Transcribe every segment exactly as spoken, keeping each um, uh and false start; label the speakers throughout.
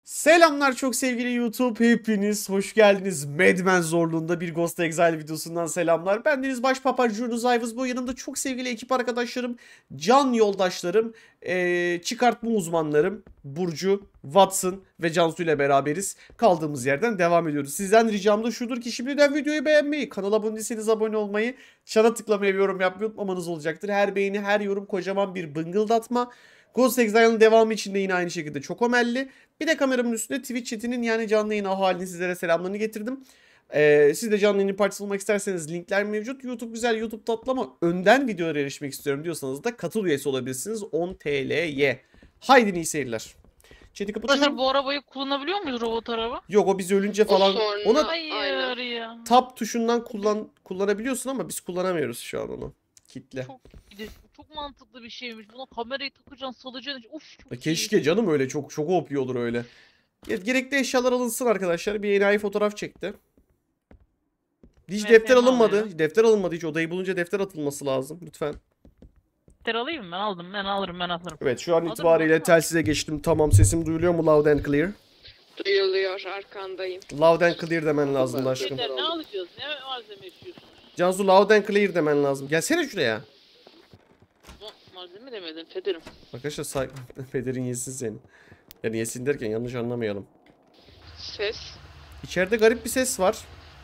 Speaker 1: Selamlar çok sevgili YouTube, hepiniz hoş geldiniz. Madman zorluğunda bir Ghost Exile videosundan selamlar. Ben Deniz Başpapar Jurnuz Ayvız. Bu yanımda çok sevgili ekip arkadaşlarım, can yoldaşlarım, ee, çıkartma uzmanlarım Burcu, Watson ve Cansu ile beraberiz. Kaldığımız yerden devam ediyoruz. Sizden ricam da şudur ki şimdiden videoyu beğenmeyi, kanala abone değilseniz abone olmayı, çana tıklamayı ve yorum yapmayı unutmamanız olacaktır. Her beğeni, her yorum kocaman bir bıngıldatma. Ghost Exile'ın devamı için de yine aynı şekilde çok ömelli. Bir de kameramın üstünde Twitch chatinin yani canlı yayın halini sizlere selamlarını getirdim. Ee, siz de canlı yayın partisi olmak isterseniz linkler mevcut. YouTube güzel, YouTube tatlı ama önden videolara erişmek istiyorum diyorsanız da katıl üyesi olabilirsiniz. on T L'ye. Haydi iyi seyirler. Chat'i kapatıyorum.
Speaker 2: Arkadaşlar bu arabayı kullanabiliyor muyuz, robot araba?
Speaker 1: Yok, o biz ölünce falan
Speaker 3: sonra-
Speaker 1: ona
Speaker 2: Hayır
Speaker 3: Aynen.
Speaker 2: ya.
Speaker 1: tab tuşundan kullan kullanabiliyorsun ama biz kullanamıyoruz şu an onu. Kitle.
Speaker 2: Çok, bir de çok mantıklı bir şeymiş. Buna kamerayı takacaksın, salacaksın. Uf çok iyi.
Speaker 1: Keşke canım, öyle çok çok O P olur öyle. Gerekli eşyalar alınsın arkadaşlar. Bir enayi fotoğraf çekti. Hiç
Speaker 2: M F
Speaker 1: defter
Speaker 2: M
Speaker 1: alınmadı.
Speaker 2: alıyor.
Speaker 1: Defter alınmadı hiç. Odayı bulunca defter atılması lazım. Lütfen.
Speaker 2: Defter alayım mı? Ben aldım. Ben alırım, ben alırım.
Speaker 1: Evet, şu an
Speaker 2: Alır
Speaker 1: itibariyle
Speaker 2: mısın?
Speaker 1: telsize geçtim. Tamam, sesim duyuluyor mu loud and clear?
Speaker 3: Duyuluyor, arkandayım.
Speaker 1: Loud and clear demen lazım aşkım.
Speaker 2: Beyler, ne alacağız? Ne malzeme istiyorsunuz?
Speaker 1: Cansu, loud and clear demen lazım. Gelsene şuraya.
Speaker 2: Bu malzeme demedim Federim.
Speaker 1: Arkadaşlar say Pederin yesin seni. Yani yesin derken yanlış anlamayalım.
Speaker 3: Ses.
Speaker 1: İçeride garip bir ses var.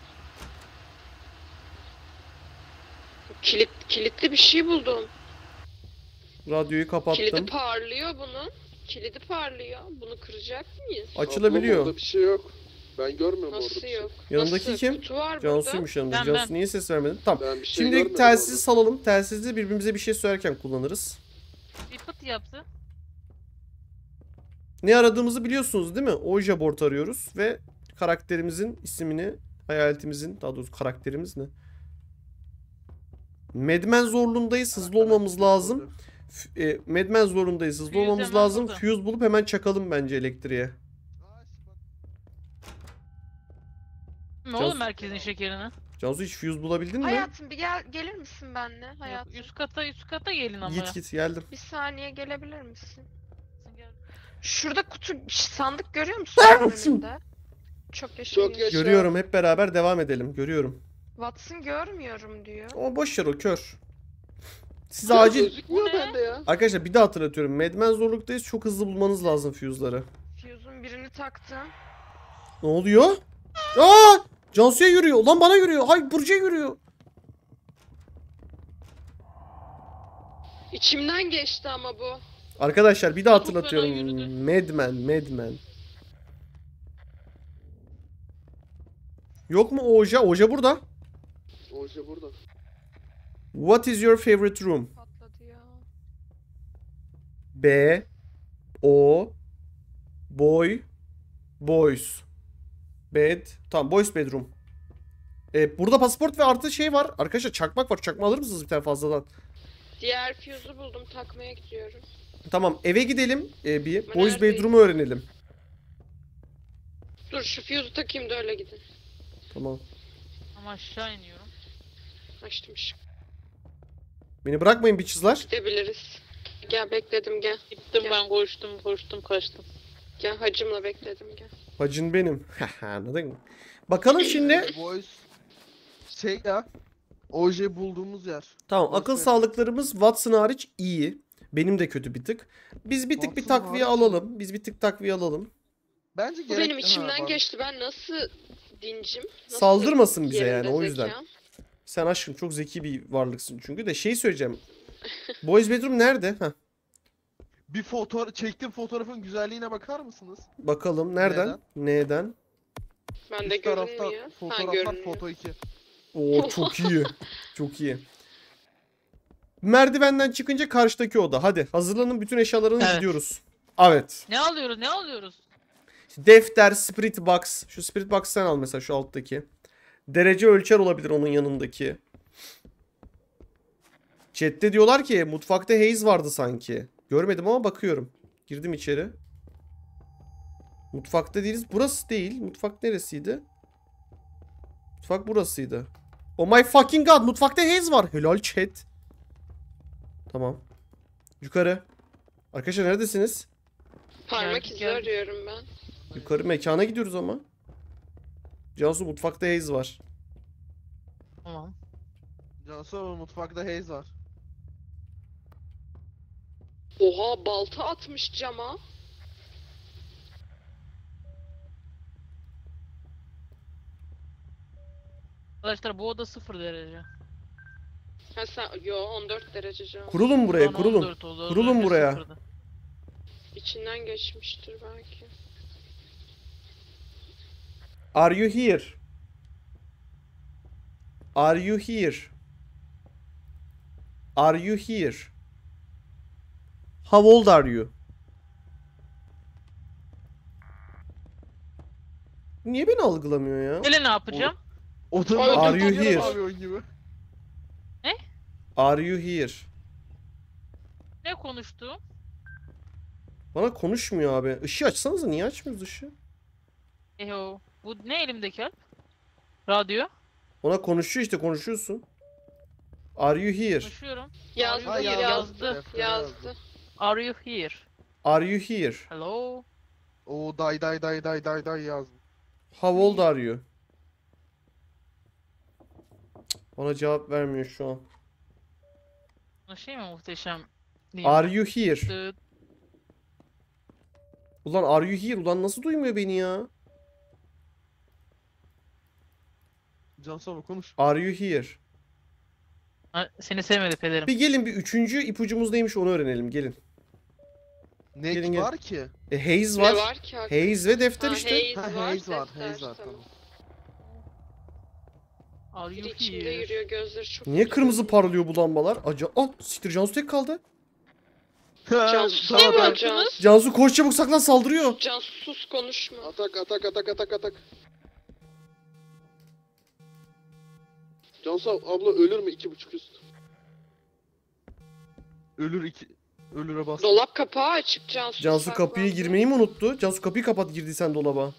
Speaker 3: Kilit, kilitli bir şey buldum.
Speaker 1: Radyoyu kapattım.
Speaker 3: Kilidi parlıyor bunun. Kilidi parlıyor. Bunu kıracak mıyız?
Speaker 1: Açılabiliyor.
Speaker 4: Orada bir şey yok. Ben görmüyorum orada
Speaker 3: Nasıl
Speaker 4: bir şey.
Speaker 3: yok?
Speaker 1: Yanındaki
Speaker 3: Nasıl?
Speaker 1: kim?
Speaker 3: Kutu var burada.
Speaker 1: Cansu'ymuş yanında.
Speaker 2: Ben,
Speaker 1: Cansu
Speaker 2: ben.
Speaker 1: niye ses vermedin? Tamam.
Speaker 4: Ben bir şey
Speaker 1: Şimdi
Speaker 4: görmedim
Speaker 1: telsizi
Speaker 4: orada.
Speaker 1: salalım. Telsizde birbirimize bir şey söylerken kullanırız.
Speaker 2: Bir pıt yaptı.
Speaker 1: Ne aradığımızı biliyorsunuz değil mi? Ouija board arıyoruz ve karakterimizin ismini, hayaletimizin, daha doğrusu karakterimiz ne? Madman zorluğundayız. Hızlı olmamız lazım. F- e, Madman zorluğundayız. Hızlı
Speaker 2: Fuse
Speaker 1: olmamız
Speaker 2: hemen
Speaker 1: lazım.
Speaker 2: burada.
Speaker 1: Fuse bulup hemen çakalım bence elektriğe.
Speaker 2: Ne
Speaker 1: Cansu-
Speaker 2: oğlum merkezin şekerini?
Speaker 1: Cansu, hiç fuse bulabildin mi?
Speaker 5: Hayatım bir gel gelir misin benimle
Speaker 2: Yok,
Speaker 5: hayatım?
Speaker 2: üst kata üst kata gelin ama.
Speaker 1: Git git geldim.
Speaker 5: Bir saniye gelebilir misin?
Speaker 2: Gel.
Speaker 5: Şurada kutu sandık görüyor musun önünde? Çok yaşa.
Speaker 4: Çok yaşa.
Speaker 1: Görüyorum, hep beraber devam edelim. Görüyorum.
Speaker 5: Watson görmüyorum diyor.
Speaker 1: Ama boş ver, o kör. Siz
Speaker 4: Ya
Speaker 1: acil...
Speaker 4: Gözükmüyor
Speaker 2: Bu ne?
Speaker 4: bende ya.
Speaker 1: Arkadaşlar bir daha hatırlatıyorum. Madman zorluktayız. Çok hızlı bulmanız lazım fuse'ları.
Speaker 5: Fuse'un birini taktım.
Speaker 1: Ne oluyor? Aa! Cansu'ya yürüyor. Lan bana yürüyor. Hay, Burcu'ya yürüyor.
Speaker 3: İçimden geçti ama bu.
Speaker 1: Arkadaşlar bir daha
Speaker 2: Çok fena
Speaker 1: hatırlatıyorum.
Speaker 2: yürüdü.
Speaker 1: Madman, Madman. Yok mu Oja? Oja burada.
Speaker 4: O şey burada.
Speaker 1: What is your favorite room?
Speaker 5: Patladı ya.
Speaker 1: B O Boy Boys Bed. Tamam, boys bedroom. E, burada pasaport ve artı şey var. Arkadaşlar çakmak var. Çakma alır mısınız bir tane fazladan?
Speaker 3: Diğer fuse'u buldum. Takmaya gidiyorum.
Speaker 1: Tamam, eve gidelim. E, bir
Speaker 3: Ben
Speaker 1: boys
Speaker 3: neredeyim?
Speaker 1: bedroom'u öğrenelim.
Speaker 3: Dur şu fuse'u takayım da öyle gidin.
Speaker 1: Tamam.
Speaker 2: Ama aşağı iniyorum.
Speaker 3: Açtım şimdi.
Speaker 1: Beni bırakmayın bitch'ler.
Speaker 3: Gidebiliriz. Gel bekledim gel.
Speaker 2: Gittim
Speaker 3: Gel.
Speaker 2: ben, koştum koştum kaçtım.
Speaker 3: Gel hacımla bekledim gel.
Speaker 1: Hacın benim. Anladın mı? Bakalım şimdi.
Speaker 4: Boys. Şey ya. Oje bulduğumuz yer.
Speaker 1: Tamam,
Speaker 4: Boys
Speaker 1: akıl
Speaker 4: bedroom.
Speaker 1: sağlıklarımız Watson hariç iyi. Benim de kötü bir tık. Biz bir tık bir
Speaker 4: Watson
Speaker 1: takviye
Speaker 4: hariç.
Speaker 1: alalım. Biz bir tık takviye alalım.
Speaker 4: Bence
Speaker 3: Bu
Speaker 4: gerek...
Speaker 3: benim içimden
Speaker 4: Ha,
Speaker 3: geçti. Ben nasıl dincim? Nasıl
Speaker 1: Saldırmasın bize
Speaker 3: yerimde
Speaker 1: yani, o yüzden.
Speaker 3: zekam?
Speaker 1: Sen aşkım çok zeki bir varlıksın çünkü de şey söyleyeceğim. Boys bedroom nerede? Heh,
Speaker 4: Bir fotoğraf çektiğim fotoğrafın güzelliğine bakar mısınız?
Speaker 1: bakalım nereden? Neden?
Speaker 3: Ben de
Speaker 4: Üst tarafta
Speaker 3: görünmüyor. Ha
Speaker 4: fotoğraflar
Speaker 3: görünüyor.
Speaker 4: foto iki.
Speaker 1: Oo, çok iyi. Çok iyi. Merdivenden çıkınca karşıdaki oda. Hadi hazırlanın, bütün eşyalarını
Speaker 2: Evet.
Speaker 1: gidiyoruz. Evet.
Speaker 2: Ne alıyoruz, ne alıyoruz?
Speaker 1: Defter, spirit box. Şu spirit box sen al mesela, şu alttaki. Derece ölçer olabilir onun yanındaki. Chat'te diyorlar ki mutfakta haze vardı sanki. Görmedim ama bakıyorum. Girdim içeri. Mutfakta değiliz. Burası değil. Mutfak neresiydi? Mutfak burasıydı. Oh my fucking god. Mutfakta haze var. Helal chat. Tamam. Yukarı. Arkadaşlar neredesiniz?
Speaker 3: Parmak
Speaker 2: Geldik,
Speaker 3: izi
Speaker 2: geldik.
Speaker 3: arıyorum ben.
Speaker 1: Yukarı mekana gidiyoruz ama. Cansu mutfakta Haze var.
Speaker 2: Tamam.
Speaker 4: Cansu mutfakta Haze var.
Speaker 3: Oha balta atmış cama.
Speaker 2: Arkadaşlar bu oda sıfır derece.
Speaker 3: Ha sen yo on dört derece cam.
Speaker 1: Kurulun buraya,
Speaker 2: Şu an
Speaker 1: kurulun.
Speaker 2: on dört oldu, az
Speaker 1: Kurulun
Speaker 2: önce
Speaker 1: buraya.
Speaker 2: sıfırdı.
Speaker 3: İçinden geçmiştir belki.
Speaker 1: Are you here? Are you here? Are you here? How old are you? Niye beni algılamıyor ya?
Speaker 2: Hele ne yapacağım?
Speaker 4: O da
Speaker 3: Are
Speaker 1: you
Speaker 4: Are
Speaker 1: here?
Speaker 4: you gibi.
Speaker 1: Are you here?
Speaker 2: Ne konuştu?
Speaker 1: Bana konuşmuyor abi. Işığı açsanıza, niye açmıyoruz ışığı?
Speaker 2: Eho. Bu ne elimdeki Alp? Radyo.
Speaker 1: Ona konuşuyor işte, konuşuyorsun. Are you here?
Speaker 2: Konuşuyorum.
Speaker 3: Yazdı
Speaker 4: Ha,
Speaker 2: yazdı,
Speaker 3: yazdı.
Speaker 4: deftere
Speaker 3: Yazdı.
Speaker 2: Are you here?
Speaker 1: Are you here?
Speaker 2: Hello.
Speaker 4: O day day day day day day yazdı.
Speaker 1: How old are you? Bana cevap vermiyor şu an.
Speaker 2: Bu şey mi muhteşem?
Speaker 1: Are you here?
Speaker 2: Dıt.
Speaker 1: Ulan are you here? Ulan nasıl duymuyor beni ya?
Speaker 4: Cansu abi konuş.
Speaker 1: Are you here?
Speaker 2: Ha, seni sevmedi pederim.
Speaker 1: Bir gelin, bir üçüncü ipucumuz neymiş onu öğrenelim, gelin.
Speaker 4: Ne
Speaker 1: Gelin, gelin.
Speaker 4: var ki?
Speaker 1: E, Haze
Speaker 3: Ne
Speaker 1: var.
Speaker 3: var ki? hakikaten?
Speaker 1: Haze ve defter
Speaker 3: Ha,
Speaker 1: işte.
Speaker 3: Haze
Speaker 4: Ha
Speaker 3: var.
Speaker 4: Haze var,
Speaker 3: defter,
Speaker 4: Haze var
Speaker 3: tamam.
Speaker 4: tamam.
Speaker 2: Are
Speaker 3: Biri
Speaker 2: you
Speaker 3: içimde
Speaker 2: here?
Speaker 3: yürüyor gözleri çok
Speaker 1: Niye
Speaker 3: güzel.
Speaker 1: kırmızı parlıyor bu lambalar? Aca Aa, siktir, Cansu tek kaldı.
Speaker 3: Cansu
Speaker 4: Tamam,
Speaker 3: ne
Speaker 4: tamam.
Speaker 3: var Cansu?
Speaker 1: Cansu koş çabuk, saklan, saldırıyor.
Speaker 3: Cansu sus konuşma.
Speaker 6: Atak atak atak atak atak. Cansu abla ölür mü iki buçuk üst?
Speaker 4: Ölür iki. Ölüre bas.
Speaker 3: Dolap kapağı açık Cansu.
Speaker 1: Cansu kapıyı
Speaker 3: saklandı.
Speaker 1: girmeyi mi unuttu? Cansu kapıyı kapat, girdiysen dolaba.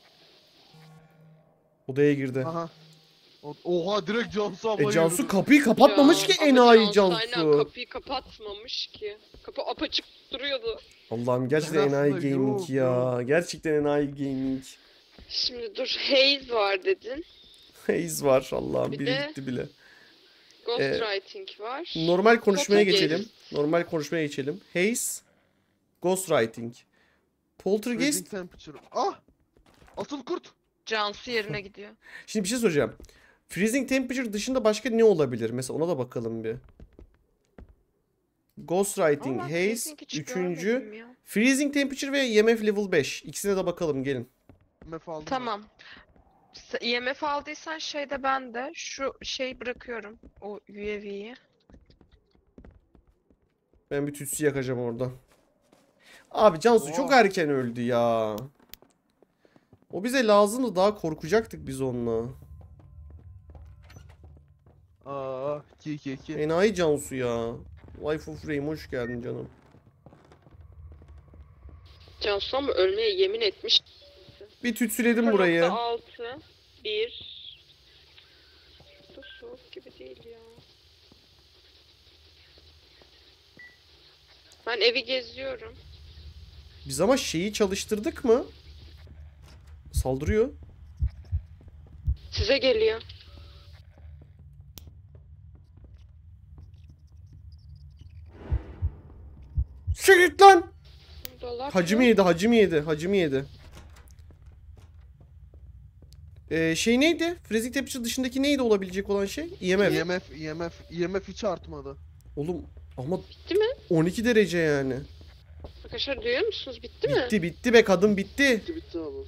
Speaker 1: Odaya girdi.
Speaker 4: Aha. O- Oha direkt Cansu abla
Speaker 1: E Cansu
Speaker 4: yürüdü.
Speaker 1: kapıyı kapatmamış ki
Speaker 3: ama
Speaker 1: enayi
Speaker 3: Aynen
Speaker 1: Cansu.
Speaker 3: kapıyı kapatmamış ki. Kapı apaçık duruyordu.
Speaker 1: Allah'ım gerçekten
Speaker 4: Ben
Speaker 1: enayi
Speaker 4: aslında
Speaker 1: gaming
Speaker 4: yok,
Speaker 1: ya.
Speaker 4: yok.
Speaker 1: Gerçekten enayi gaming.
Speaker 3: Şimdi dur Haze var dedin.
Speaker 1: Haze var, Allah'ım
Speaker 3: Bir
Speaker 1: biri
Speaker 3: de-
Speaker 1: gitti bile.
Speaker 3: Ghostwriting var.
Speaker 1: Normal konuşmaya
Speaker 3: Poltergeist.
Speaker 1: geçelim. Normal konuşmaya geçelim. Haze, Ghostwriting. Poltergeist.
Speaker 4: Freezing temperature. Ah! Asıl kurt.
Speaker 3: Cansu yerine gidiyor.
Speaker 1: Şimdi bir şey soracağım. Freezing temperature dışında başka ne olabilir? Mesela ona da bakalım bir. Ghostwriting,
Speaker 3: Ama ben
Speaker 1: Haze,
Speaker 3: freezing hiç
Speaker 1: üçüncü.
Speaker 3: görmedim ya.
Speaker 1: Freezing temperature ve E M F level beş. İkisine de bakalım, gelin.
Speaker 4: Mef aldım.
Speaker 3: Tamam. S- E M F aldıysan şeyde ben de şu şey bırakıyorum. O U A V'yi.
Speaker 1: Ben bir tütsü yakacağım orada. Abi Cansu
Speaker 4: Oha.
Speaker 1: çok erken öldü ya. O bize lazımdı, daha korkacaktık biz onunla.
Speaker 4: Aa, iki iki iki.
Speaker 1: Enayi Cansu ya. Life of Rain, hoş geldin canım.
Speaker 3: Cansu ama ölmeye yemin etmiş.
Speaker 1: Bir tütsüledim burayı.
Speaker 3: altı bir. Bu da soğuk gibi değil ya. Ben evi geziyorum.
Speaker 1: Biz ama şeyi çalıştırdık mı? Saldırıyor.
Speaker 3: Size geliyor.
Speaker 1: Şehit lan!
Speaker 3: Dolap
Speaker 1: Hacımı
Speaker 3: yok.
Speaker 1: yedi, hacımı yedi, hacımı yedi. Ee, şey neydi? Freezing temperature dışındaki neydi olabilecek olan şey? E M F.
Speaker 4: E M F, E M F, E M F hiç artmadı.
Speaker 1: Oğlum ama
Speaker 3: Bitti mi?
Speaker 1: on iki derece yani.
Speaker 3: Arkadaşlar duyuyor musunuz? Bitti mi?
Speaker 1: Bitti bitti be kadın, bitti.
Speaker 6: Bitti bitti abi.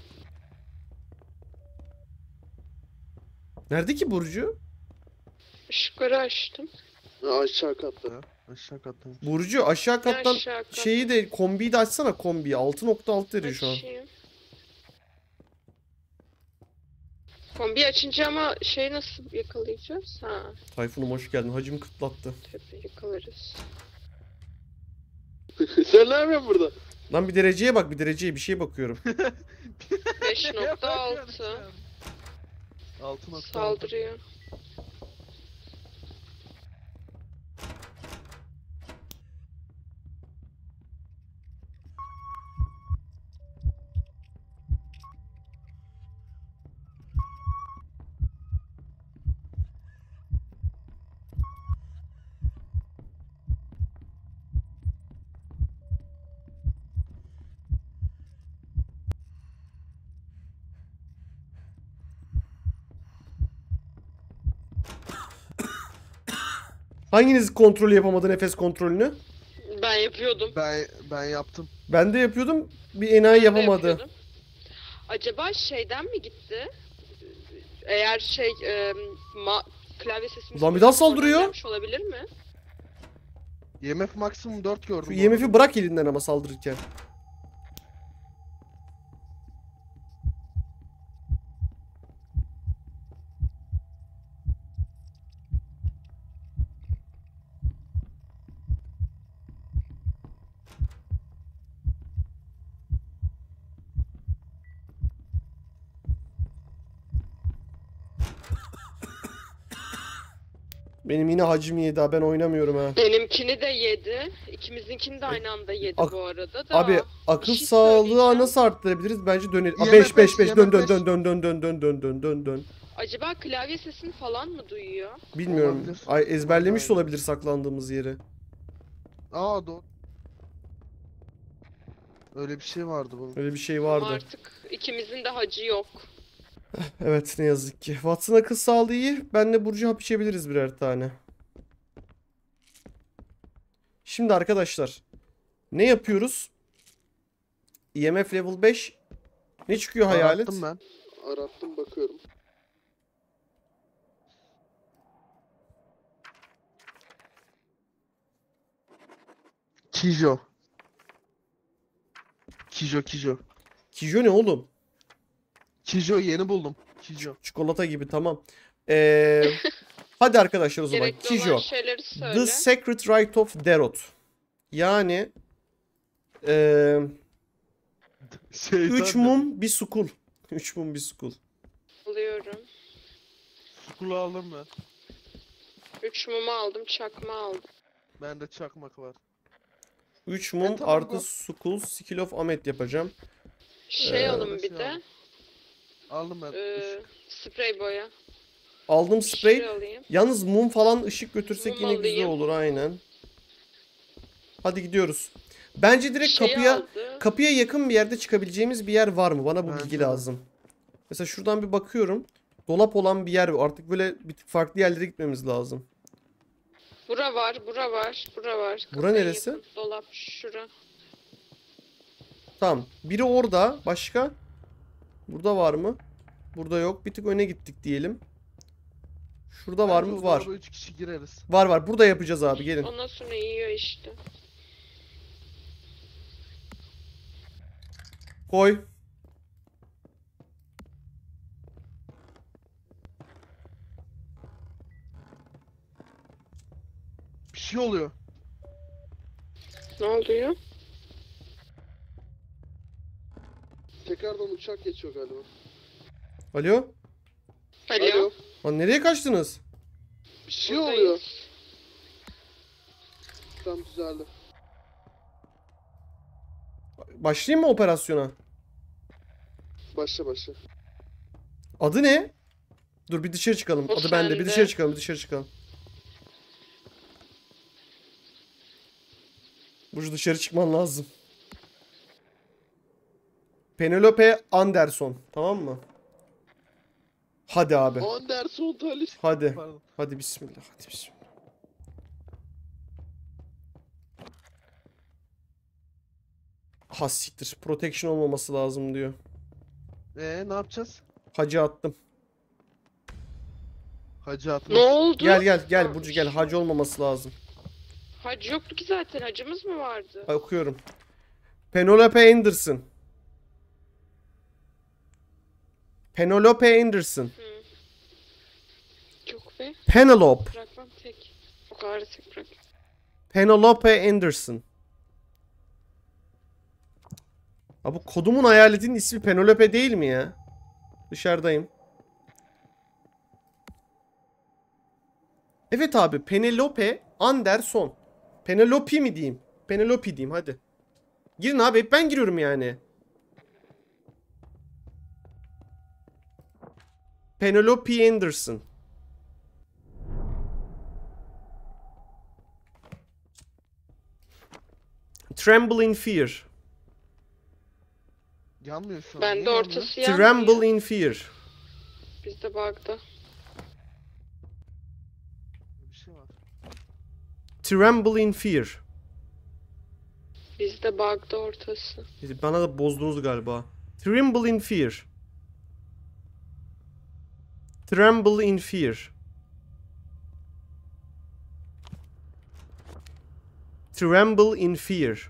Speaker 1: Nerede ki Burcu?
Speaker 3: Işıkları açtım.
Speaker 6: Ha, aşağı katta.
Speaker 4: Ha, aşağı kattan.
Speaker 1: Burcu aşağı kattan
Speaker 3: Aşağı kat.
Speaker 1: şeyi de, kombiyi de açsana, kombiyi. altı nokta altı veriyor şu an.
Speaker 3: Açayım. Kombi açınca ama şey nasıl yakalayacağız? Ha,
Speaker 1: Tayfun'um hoş geldin. Hacım kıtlattı.
Speaker 3: tabii yakalarız.
Speaker 6: Sen ne yapıyorsun burada?
Speaker 1: Lan bir dereceye bak, bir dereceye bir şeye bakıyorum.
Speaker 3: beş nokta altı
Speaker 4: altı nokta altı.
Speaker 3: saldırıyor.
Speaker 1: Hanginiz kontrolü yapamadı, nefes kontrolünü?
Speaker 3: Ben yapıyordum.
Speaker 4: Ben ben yaptım.
Speaker 1: Ben de yapıyordum. Bir enayi
Speaker 3: Ben de
Speaker 1: yapamadı.
Speaker 3: yapıyordum. Acaba şeyden mi gitti? Eğer şey e, ma klavye sesimiz
Speaker 1: Ulan bir daha saldırıyor.
Speaker 3: gelmiş olabilir mi?
Speaker 4: E M F maksimum dört gördüm.
Speaker 1: Şu
Speaker 4: bu
Speaker 1: I M F'i
Speaker 4: arada.
Speaker 1: bırak elinden ama saldırırken. Benim yine hacim yedi ha, ben oynamıyorum ha.
Speaker 3: Benimkini de yedi. İkimizinkini de aynı anda yedi
Speaker 1: Ak-
Speaker 3: bu arada da.
Speaker 1: Abi akıl
Speaker 3: bir şey
Speaker 1: sağlığı
Speaker 3: söyleyeceğim.
Speaker 1: nasıl arttırabiliriz? Bence dönelim.
Speaker 4: Y M
Speaker 1: beş
Speaker 4: F
Speaker 1: beş beş dön dön
Speaker 4: Y M F
Speaker 1: dön dön dön dön dön dön dön dön dön.
Speaker 3: Acaba klavye sesini falan mı duyuyor?
Speaker 1: Bilmiyorum.
Speaker 4: Olabilir.
Speaker 1: Ay ezberlemiş de
Speaker 4: Aynen.
Speaker 1: olabilir saklandığımız yeri.
Speaker 4: Aa doğru. Öyle bir şey vardı bunun.
Speaker 1: Öyle bir şey
Speaker 3: Ama
Speaker 1: vardı.
Speaker 3: artık ikimizin de hacı yok.
Speaker 1: Evet, ne yazık ki. Watson akıl sağlığı iyi. Benle Burcu hap içebiliriz birer tane. Şimdi arkadaşlar. Ne yapıyoruz? E M F level beş. Ne çıkıyor hayalet?
Speaker 4: Arattım ben.
Speaker 6: Arattım bakıyorum.
Speaker 4: Kijo. Kijo Kijo.
Speaker 1: Kijo ne oğlum?
Speaker 4: Kijo yeni buldum. Kijo.
Speaker 1: Çikolata gibi, tamam. Ee, hadi arkadaşlar o zaman.
Speaker 3: Gerekli
Speaker 1: Kijo.
Speaker 3: olan şeyleri söyle.
Speaker 1: The Secret Rite of Derot. Yani ee,
Speaker 4: Şeytan
Speaker 1: üç
Speaker 4: dedim.
Speaker 1: mum bir sukul. Üç mum bir sukul.
Speaker 3: Alıyorum.
Speaker 4: Sukulu aldım ben.
Speaker 3: Üç mumu aldım, çakma aldım.
Speaker 4: Bende çakmak var.
Speaker 1: Üç mum
Speaker 4: E, tamam,
Speaker 1: artı
Speaker 4: bu-
Speaker 1: sukul skill of Ahmet yapacağım.
Speaker 3: Şey
Speaker 1: Ee,
Speaker 3: alın
Speaker 4: şey
Speaker 3: bir de.
Speaker 4: aldım. Aldım ben.
Speaker 3: E, sprey boya.
Speaker 1: Aldım sprey.
Speaker 3: Şey alayım.
Speaker 1: Yalnız mum falan ışık götürsek
Speaker 3: Mum
Speaker 1: yine güzel
Speaker 3: alayım.
Speaker 1: olur aynen. Hadi gidiyoruz. Bence direkt
Speaker 3: Şey
Speaker 1: kapıya
Speaker 3: aldı.
Speaker 1: kapıya yakın bir yerde çıkabileceğimiz bir yer var mı? Bana bu
Speaker 4: Bence
Speaker 1: bilgi
Speaker 4: de.
Speaker 1: lazım. Mesela şuradan bir bakıyorum. Dolap olan bir yer var. Artık böyle bir tık farklı yerlere gitmemiz lazım.
Speaker 3: Bura var, bura var, bura var.
Speaker 1: Bura
Speaker 3: Kapıya
Speaker 1: neresi?
Speaker 3: yakın. Dolap şura.
Speaker 1: Tamam. Biri orada. Başka? Burada var mı? Burada yok. Bir tık öne gittik diyelim. Şurada var
Speaker 4: Bence
Speaker 1: mı?
Speaker 4: o
Speaker 1: Var.
Speaker 4: dolaba üç kişi gireriz.
Speaker 1: Var var. Burada yapacağız abi. Gelin.
Speaker 3: Ondan sonra yiyor işte.
Speaker 1: Koy.
Speaker 4: Bir şey oluyor.
Speaker 3: Ne oluyor?
Speaker 6: Tekrardan uçak geçiyor galiba.
Speaker 1: Alo?
Speaker 3: Alo.
Speaker 6: Alo.
Speaker 1: Lan nereye kaçtınız?
Speaker 6: Bir şey
Speaker 3: Buradayız.
Speaker 6: oluyor. Tam düzeldi.
Speaker 1: Başlayayım mı operasyona?
Speaker 6: Başla başla.
Speaker 1: Adı ne? Dur bir dışarı çıkalım.
Speaker 3: O
Speaker 1: Adı bende. Bir
Speaker 3: sende.
Speaker 1: dışarı çıkalım. Bir dışarı çıkalım. Burcu dışarı çıkman lazım. Penelope Anderson. Tamam mı? Hadi abi.
Speaker 6: Anderson Talis.
Speaker 1: Hadi.
Speaker 4: Pardon.
Speaker 1: Hadi bismillah. Hadi bismillah. Ha siktir. Protection olmaması lazım diyor.
Speaker 4: Ee ne yapacağız?
Speaker 1: Hacı attım.
Speaker 4: Hacı atmış.
Speaker 3: Ne oldu?
Speaker 1: Gel gel gel
Speaker 3: Ha,
Speaker 1: Burcu gel. Hacı olmaması lazım.
Speaker 3: Hacı yoktu ki zaten. Hacımız mı vardı?
Speaker 1: Ay, okuyorum. Penelope Anderson. Penelope Anderson.
Speaker 3: Yok be.
Speaker 1: Penelope.
Speaker 3: Bırakmam tek. O kadar da tek bırak.
Speaker 1: Penelope Anderson. Ha bu kodumun hayaletinin ismi Penelope değil mi ya? Dışarıdayım. Evet abi, Penelope Anderson. Penelope mi diyeyim? Penelope diyeyim hadi. Girin abi, hep ben giriyorum yani. Penelope Anderson. Tremble in fear.
Speaker 4: Yanmıyor şu an.
Speaker 3: Ben
Speaker 4: Niye
Speaker 3: de
Speaker 4: yanmıyor?
Speaker 3: ortası yanmıyor.
Speaker 1: Tremble in fear.
Speaker 3: Bizde bug'da.
Speaker 4: Bir şey var.
Speaker 1: Tremble in fear.
Speaker 3: Bizde bug'da ortası.
Speaker 1: Bana da bozdunuz galiba. Tremble in fear. Tremble in fear. Tremble in fear.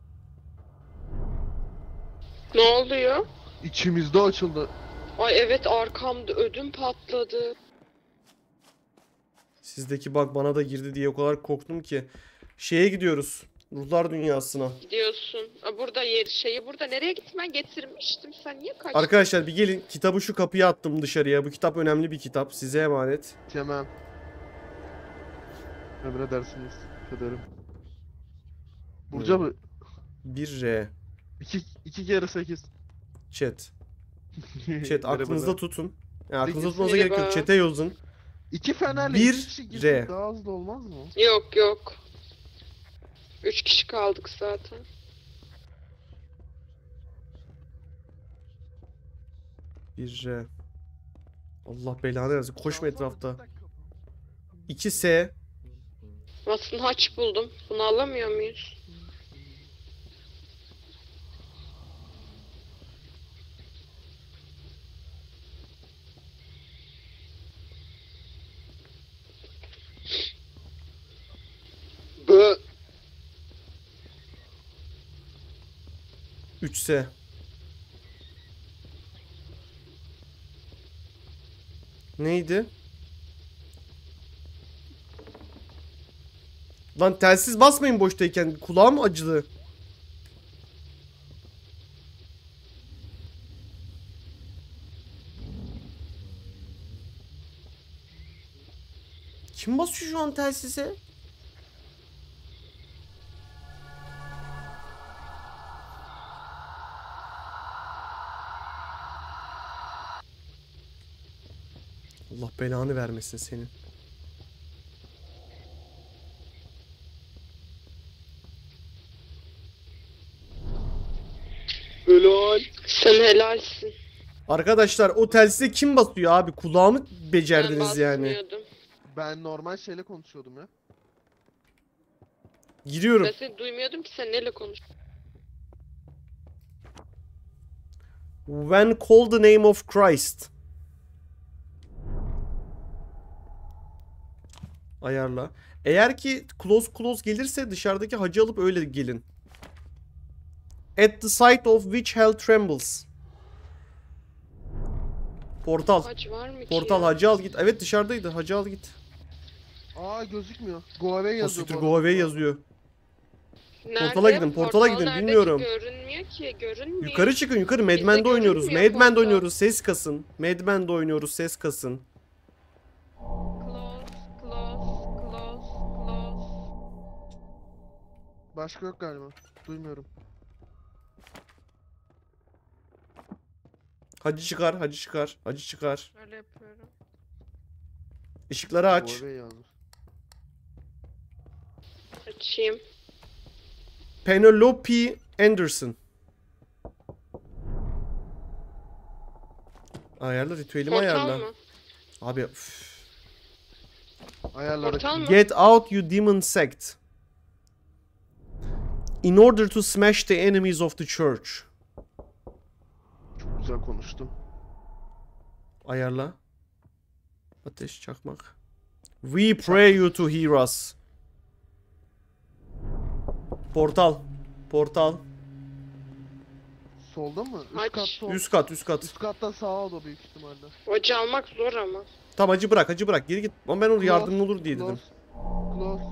Speaker 3: Ne oluyor?
Speaker 4: İçimizde açıldı.
Speaker 3: Ay evet, arkamda ödüm patladı.
Speaker 1: Sizdeki bug bana da girdi diye o kadar korktum ki. Şeye gidiyoruz. Ruhlar dünyasına.
Speaker 3: Gidiyorsun. Aa, burada yer şeyi burada nereye gitmen getirmiştim. Sen niye kaçtın?
Speaker 1: Arkadaşlar bir gelin. Kitabı şu kapıya attım dışarıya. Bu kitap önemli bir kitap. Size emanet.
Speaker 4: Tamam. Emredersiniz. Kaderim. Burcu abi.
Speaker 1: bir R.
Speaker 4: iki, iki kere sekiz.
Speaker 1: Chat. Chat aklınızda tutun. Yani aklınızda
Speaker 4: Peki,
Speaker 1: tutmanıza gerek yok.
Speaker 3: merhaba.
Speaker 1: Chat'e yazın.
Speaker 4: İki fenerle
Speaker 1: Bir
Speaker 4: iki kişi girsek
Speaker 1: R.
Speaker 4: daha hızlı olmaz mı?
Speaker 3: Yok yok. Üç kişi kaldık zaten.
Speaker 1: bir R. Allah belanı versin. Koşma etrafta. iki S.
Speaker 3: Aslında haç buldum. Bunu alamıyor muyuz?
Speaker 6: B.
Speaker 1: üç S. Neydi? Lan telsiz basmayın boştayken. Kulağım acıdı. Kim basıyor şu an telsize? Allah belanı vermesin senin.
Speaker 6: Helal.
Speaker 3: Sen helalsin.
Speaker 1: Arkadaşlar o telsize kim basıyor abi? Kulağımı
Speaker 3: Ben
Speaker 1: becerdiniz yani.
Speaker 3: basmıyordum.
Speaker 4: Ben normal şeyle konuşuyordum ya.
Speaker 1: Giriyorum.
Speaker 3: Ben seni duymuyordum ki, sen neyle konuş?
Speaker 1: When call the name of Christ. Ayarla. Eğer ki close close gelirse dışarıdaki hacı alıp öyle gelin. At the sight of which hell trembles. Portal.
Speaker 3: Haç var mı ki
Speaker 1: Portal
Speaker 3: ya?
Speaker 1: hacı al git. Evet dışarıdaydı. Hacı al git.
Speaker 4: Aa gözükmüyor. Go away
Speaker 1: O
Speaker 4: yazıyor.
Speaker 1: siktir
Speaker 4: bu
Speaker 1: go
Speaker 4: arada.
Speaker 1: away yazıyor.
Speaker 3: Nerede?
Speaker 1: Portala gidin, portala
Speaker 3: Portal
Speaker 1: gidin,
Speaker 3: nerede ki?
Speaker 1: bilmiyorum.
Speaker 3: Görünmüyor ki, görünmüyor.
Speaker 1: Yukarı çıkın yukarı.
Speaker 3: Bizde
Speaker 1: Madman'da oynuyoruz.
Speaker 3: görünmüyor
Speaker 1: Madman'da
Speaker 3: portal.
Speaker 1: oynuyoruz. Ses kasın. Madman'da oynuyoruz. Ses kasın.
Speaker 3: Close, close, close, close.
Speaker 4: Başka yok galiba. Duymuyorum.
Speaker 1: Hacı çıkar. Hacı çıkar. Hacı çıkar.
Speaker 3: Öyle yapıyorum.
Speaker 1: Işıkları aç.
Speaker 4: Go away yazmış.
Speaker 3: Açayım.
Speaker 1: Penelope Anderson. Ayarla ritüelimi
Speaker 3: Portal
Speaker 1: ayarla.
Speaker 3: mı?
Speaker 1: Abi üf.
Speaker 4: Ayarladık.
Speaker 3: Portal mı?
Speaker 1: Get out you demon sect. In order to smash the enemies of the church.
Speaker 4: Çok güzel konuştum.
Speaker 1: Ayarla. Ateş çakmak. We pray you to hear us. Portal. Portal.
Speaker 4: Solda mı? Üst
Speaker 3: Aç.
Speaker 4: kat sol.
Speaker 1: Üst kat üst kat.
Speaker 4: Üst katta sağa da büyük ihtimalle.
Speaker 3: Hoca almak zor ama.
Speaker 1: Tamam hacı bırak hacı bırak. Geri git. Ama ben onu
Speaker 4: Close,
Speaker 1: yardımın olur diye dedim.
Speaker 4: Close. Close.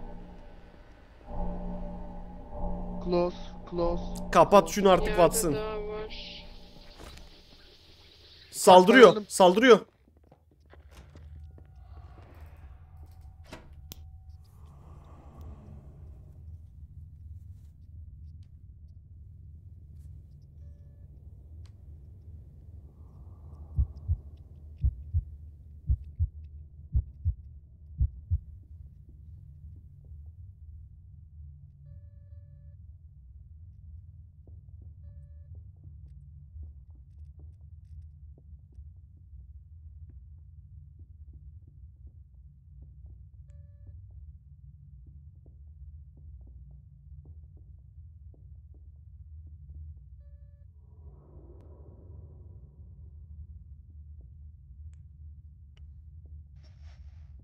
Speaker 4: Close. Close.
Speaker 1: Kapat şunu artık
Speaker 3: Yerde
Speaker 1: Watson.
Speaker 3: daha var.
Speaker 1: Saldırıyor.
Speaker 4: Dayandım.
Speaker 1: Saldırıyor.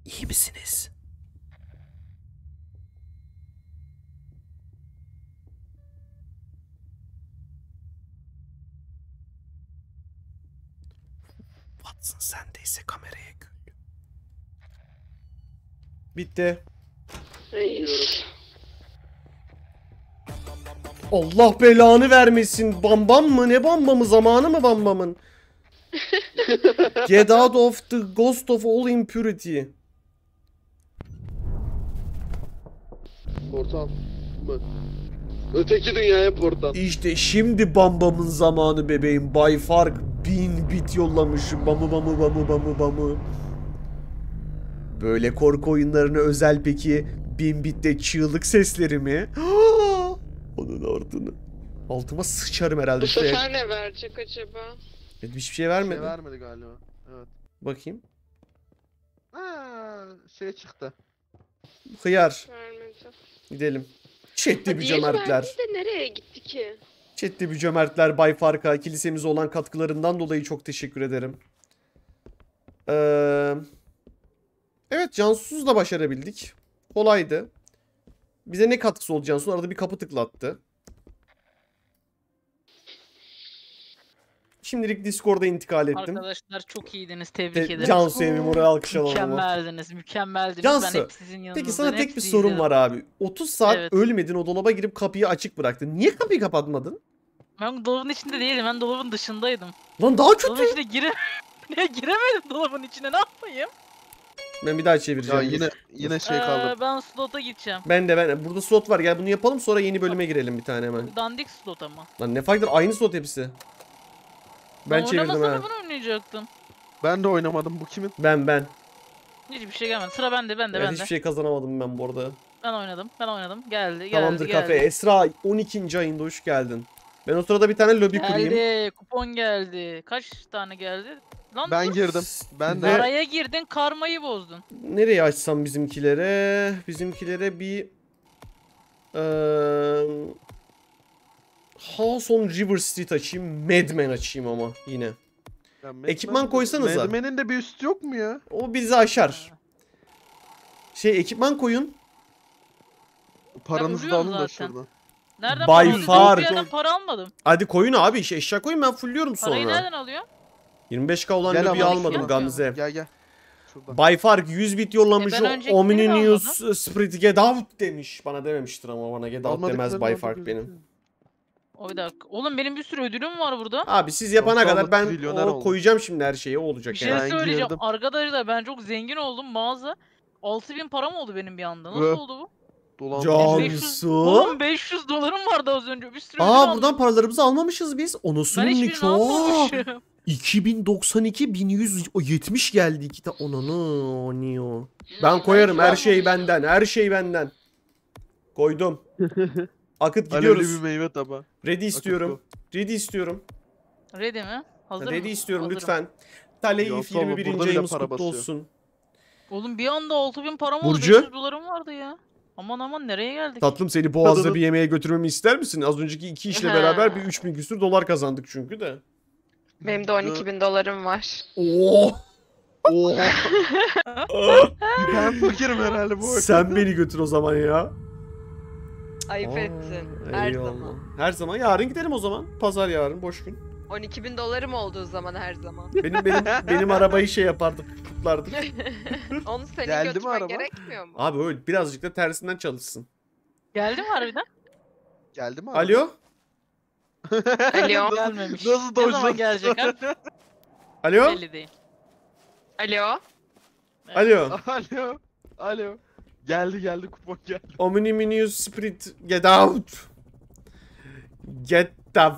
Speaker 1: İyi misiniz? Watson sendeyse kameraya gül. Bitti. Allah belanı vermesin. Bambam mı? Ne bambamı? Zamanı mı bambamın? Get out of the ghost of all impurity.
Speaker 6: Portal mı? Öteki dünyaya portal.
Speaker 1: İşte şimdi bambamın zamanı bebeğim. Bay Fark bin bit yollamışım. Bamı bamı bamı bamı bamı. Böyle korku oyunlarına özel peki bin bitte çığlık sesleri mi? Onun ardını. Altıma sıçarım herhalde.
Speaker 3: Bu
Speaker 1: işte.
Speaker 3: sefer ne verecek acaba?
Speaker 1: Hiçbir şey
Speaker 4: Bir
Speaker 1: vermedi.
Speaker 4: şey vermedi galiba. Evet.
Speaker 1: Bakayım.
Speaker 4: Ha, şey çıktı.
Speaker 1: Hıyar.
Speaker 3: Vermedi.
Speaker 1: Gidelim. Chat'te bir
Speaker 3: Diğeri
Speaker 1: cömertler.
Speaker 3: verdi de nereye gitti ki?
Speaker 1: Chat'te bir cömertler Bay Fark'a kilisemize olan katkılarından dolayı çok teşekkür ederim. Ee, evet Cansu'suz da başarabildik. Kolaydı. Bize ne katkısı oldu Cansu? Arada bir kapı tıklattı. Şimdilik Discord'a intikal ettim.
Speaker 2: Arkadaşlar çok iyiydiniz. Tebrik
Speaker 1: Te-
Speaker 2: ederim.
Speaker 1: Cansu evim oraya alkış alalım. ama.
Speaker 2: Mükemmeldiniz, mükemmeldiniz.
Speaker 1: Cansu,
Speaker 2: ben hep sizin yanınızdayım.
Speaker 1: Peki sana tek
Speaker 2: hep
Speaker 1: bir
Speaker 2: sizi
Speaker 1: sorum
Speaker 2: izlerim.
Speaker 1: var abi. otuz saat
Speaker 2: Evet.
Speaker 1: ölmedin, o dolaba girip kapıyı açık bıraktın. Niye kapıyı kapatmadın?
Speaker 2: Ben dolabın içinde değilim. Ben dolabın dışındaydım.
Speaker 1: Lan daha kötü.
Speaker 2: Dolabın içine gire... giremedim dolabın içine. Ne yapayım?
Speaker 1: Ben bir daha
Speaker 4: Ya
Speaker 1: çevireceğim.
Speaker 4: yine
Speaker 1: dur.
Speaker 4: yine şey
Speaker 2: Ee,
Speaker 4: kaldı.
Speaker 2: ben slota gideceğim.
Speaker 1: Ben de ben. Burada slot var. Gel bunu yapalım sonra yeni bölüme girelim bir tane hemen.
Speaker 2: Dandik slot ama.
Speaker 1: Lan ne fark eder? Aynı slot hepsi. Ben çevirdim
Speaker 2: oynamasana
Speaker 1: ha.
Speaker 2: ben oynayacaktım.
Speaker 4: Ben de oynamadım. Bu kimin?
Speaker 1: Ben ben.
Speaker 2: Hiçbir şey gelmedi. Sıra bende, bende,
Speaker 1: Evet,
Speaker 2: bende.
Speaker 1: hiçbir şey kazanamadım ben bu arada.
Speaker 2: Ben oynadım, ben oynadım. Geldi, geldi,
Speaker 1: Tamamdır
Speaker 2: geldi.
Speaker 1: kafe. Esra on ikinci ayında hoş geldin. Ben o sırada bir tane lobi kurayım.
Speaker 2: Geldi, kupon geldi. Kaç tane geldi? Lan
Speaker 4: Ben
Speaker 2: dur.
Speaker 4: girdim. Ben de
Speaker 1: Ve-
Speaker 2: Araya girdin, karmayı bozdun.
Speaker 1: Nereye açsam bizimkilere? Bizimkilere bir... Eee... House on River Street açayım. Madman açayım ama yine.
Speaker 4: Ya Mad
Speaker 1: Ekipman
Speaker 4: Men-
Speaker 1: koysanıza.
Speaker 4: Mad Men'in de bir üstü yok mu ya?
Speaker 1: O bizi aşar. Şey ekipman koyun.
Speaker 4: Paranızı da
Speaker 2: vuruyorum
Speaker 4: alın da
Speaker 2: zaten.
Speaker 4: şuradan.
Speaker 2: Nereden
Speaker 1: By
Speaker 2: para alıyorsun?
Speaker 1: far.
Speaker 2: Bir yerden para almadım.
Speaker 1: Hadi koyun abi. Şey, eşya koyun ben fulluyorum
Speaker 2: Parayı
Speaker 1: sonra.
Speaker 2: nereden alıyor?
Speaker 1: yirmi beş K olan
Speaker 4: Gel
Speaker 1: lobiyi
Speaker 4: ama.
Speaker 1: almadım
Speaker 2: Gel.
Speaker 1: Gamze.
Speaker 4: Gel gel. Şuradan.
Speaker 1: By Fark yüz bit yollamış.
Speaker 2: E ben
Speaker 1: o
Speaker 2: öncekileri
Speaker 1: Omninius Spirit Get Out demiş. Bana dememiştir ama bana Get Out demez
Speaker 4: Almadıklarını
Speaker 1: By
Speaker 4: orada
Speaker 1: Fark
Speaker 4: gözüküyor.
Speaker 1: benim.
Speaker 2: O bir dakika. Oğlum benim bir sürü ödülüm var burada.
Speaker 1: Abi siz yapana
Speaker 4: Yoksa
Speaker 1: kadar
Speaker 4: Allah
Speaker 1: ben
Speaker 4: trilyoner
Speaker 1: o
Speaker 4: oldu.
Speaker 1: koyacağım şimdi her şeye o olacak
Speaker 2: Bir şey
Speaker 1: yani.
Speaker 4: Ben
Speaker 2: söyleyeceğim.
Speaker 4: girdim.
Speaker 2: Arkadaşlar ben çok zengin oldum mağaza. altı bin param oldu benim bir anda. Nasıl
Speaker 4: Öh.
Speaker 2: oldu bu?
Speaker 4: Dolan.
Speaker 2: beş yüz
Speaker 1: Cansu.
Speaker 2: Oğlum beş yüz dolarım vardı az önce. Bir sürü ödül
Speaker 1: Aa
Speaker 2: aldım.
Speaker 1: buradan paralarımızı almamışız biz.
Speaker 2: Ben
Speaker 1: Onasının
Speaker 2: hiçbirini
Speaker 1: nikahı.
Speaker 2: almamışım.
Speaker 1: iki bin doksan iki bin yüz yetmiş geldi iki tane. Onanı oniyo. Ben koyarım her şey benden. Her şey benden. Koydum. Akıt
Speaker 4: Alevli
Speaker 1: gidiyoruz.
Speaker 4: bir meyve tabağı.
Speaker 1: Ready istiyorum. Ready istiyorum.
Speaker 2: Ready mi? Hazır
Speaker 1: Ready
Speaker 2: mı?
Speaker 1: istiyorum
Speaker 2: Hazırım.
Speaker 1: lütfen. Taleyif
Speaker 4: Yoksa
Speaker 1: yirmi
Speaker 4: burada
Speaker 1: birinci
Speaker 4: bile
Speaker 1: ayımız
Speaker 4: para
Speaker 1: kutlu
Speaker 4: basıyor.
Speaker 1: olsun.
Speaker 2: Oğlum bir anda altı bin param oldu.
Speaker 1: Burcu?
Speaker 2: beş yüz dolarım vardı ya. Aman aman nereye geldik?
Speaker 1: Tatlım seni Boğaz'da
Speaker 4: Tadını-
Speaker 1: bir yemeğe götürmemi ister misin? Az önceki iki işle
Speaker 3: Ha.
Speaker 1: beraber bir üç bin küsür dolar kazandık çünkü de.
Speaker 3: Benim de on iki bin dolarım var.
Speaker 1: Oo.
Speaker 4: Oha. Ben fakirim herhalde bu.
Speaker 1: Sen beni götür o zaman ya.
Speaker 3: Ayıp
Speaker 1: Aa,
Speaker 3: ettin. Her
Speaker 1: eyvallah.
Speaker 3: zaman.
Speaker 1: Her zaman. Yarın gidelim o zaman. Pazar yarın boş gün.
Speaker 3: on iki bin dolarım olduğu zaman her zaman.
Speaker 1: Benim benim benim arabayı şey yapardık, kutlardık.
Speaker 3: Onu senin
Speaker 4: Geldi mi
Speaker 3: götürmen
Speaker 4: araba?
Speaker 3: gerekmiyor mu?
Speaker 1: Abi öyle birazcık da tersinden çalışsın.
Speaker 2: Geldi mi harbiden?
Speaker 4: Geldi mi abi?
Speaker 1: Alo?
Speaker 3: Alo.
Speaker 2: Gelmemiş.
Speaker 4: Nasıl
Speaker 2: Ne
Speaker 4: dojladın?
Speaker 2: zaman gelecek ha?
Speaker 1: Alo?
Speaker 2: Belli değil.
Speaker 3: Alo.
Speaker 1: Alo.
Speaker 4: Alo. Alo. Geldi geldi kupon geldi.
Speaker 1: Omniminius Spirit get out. Get the...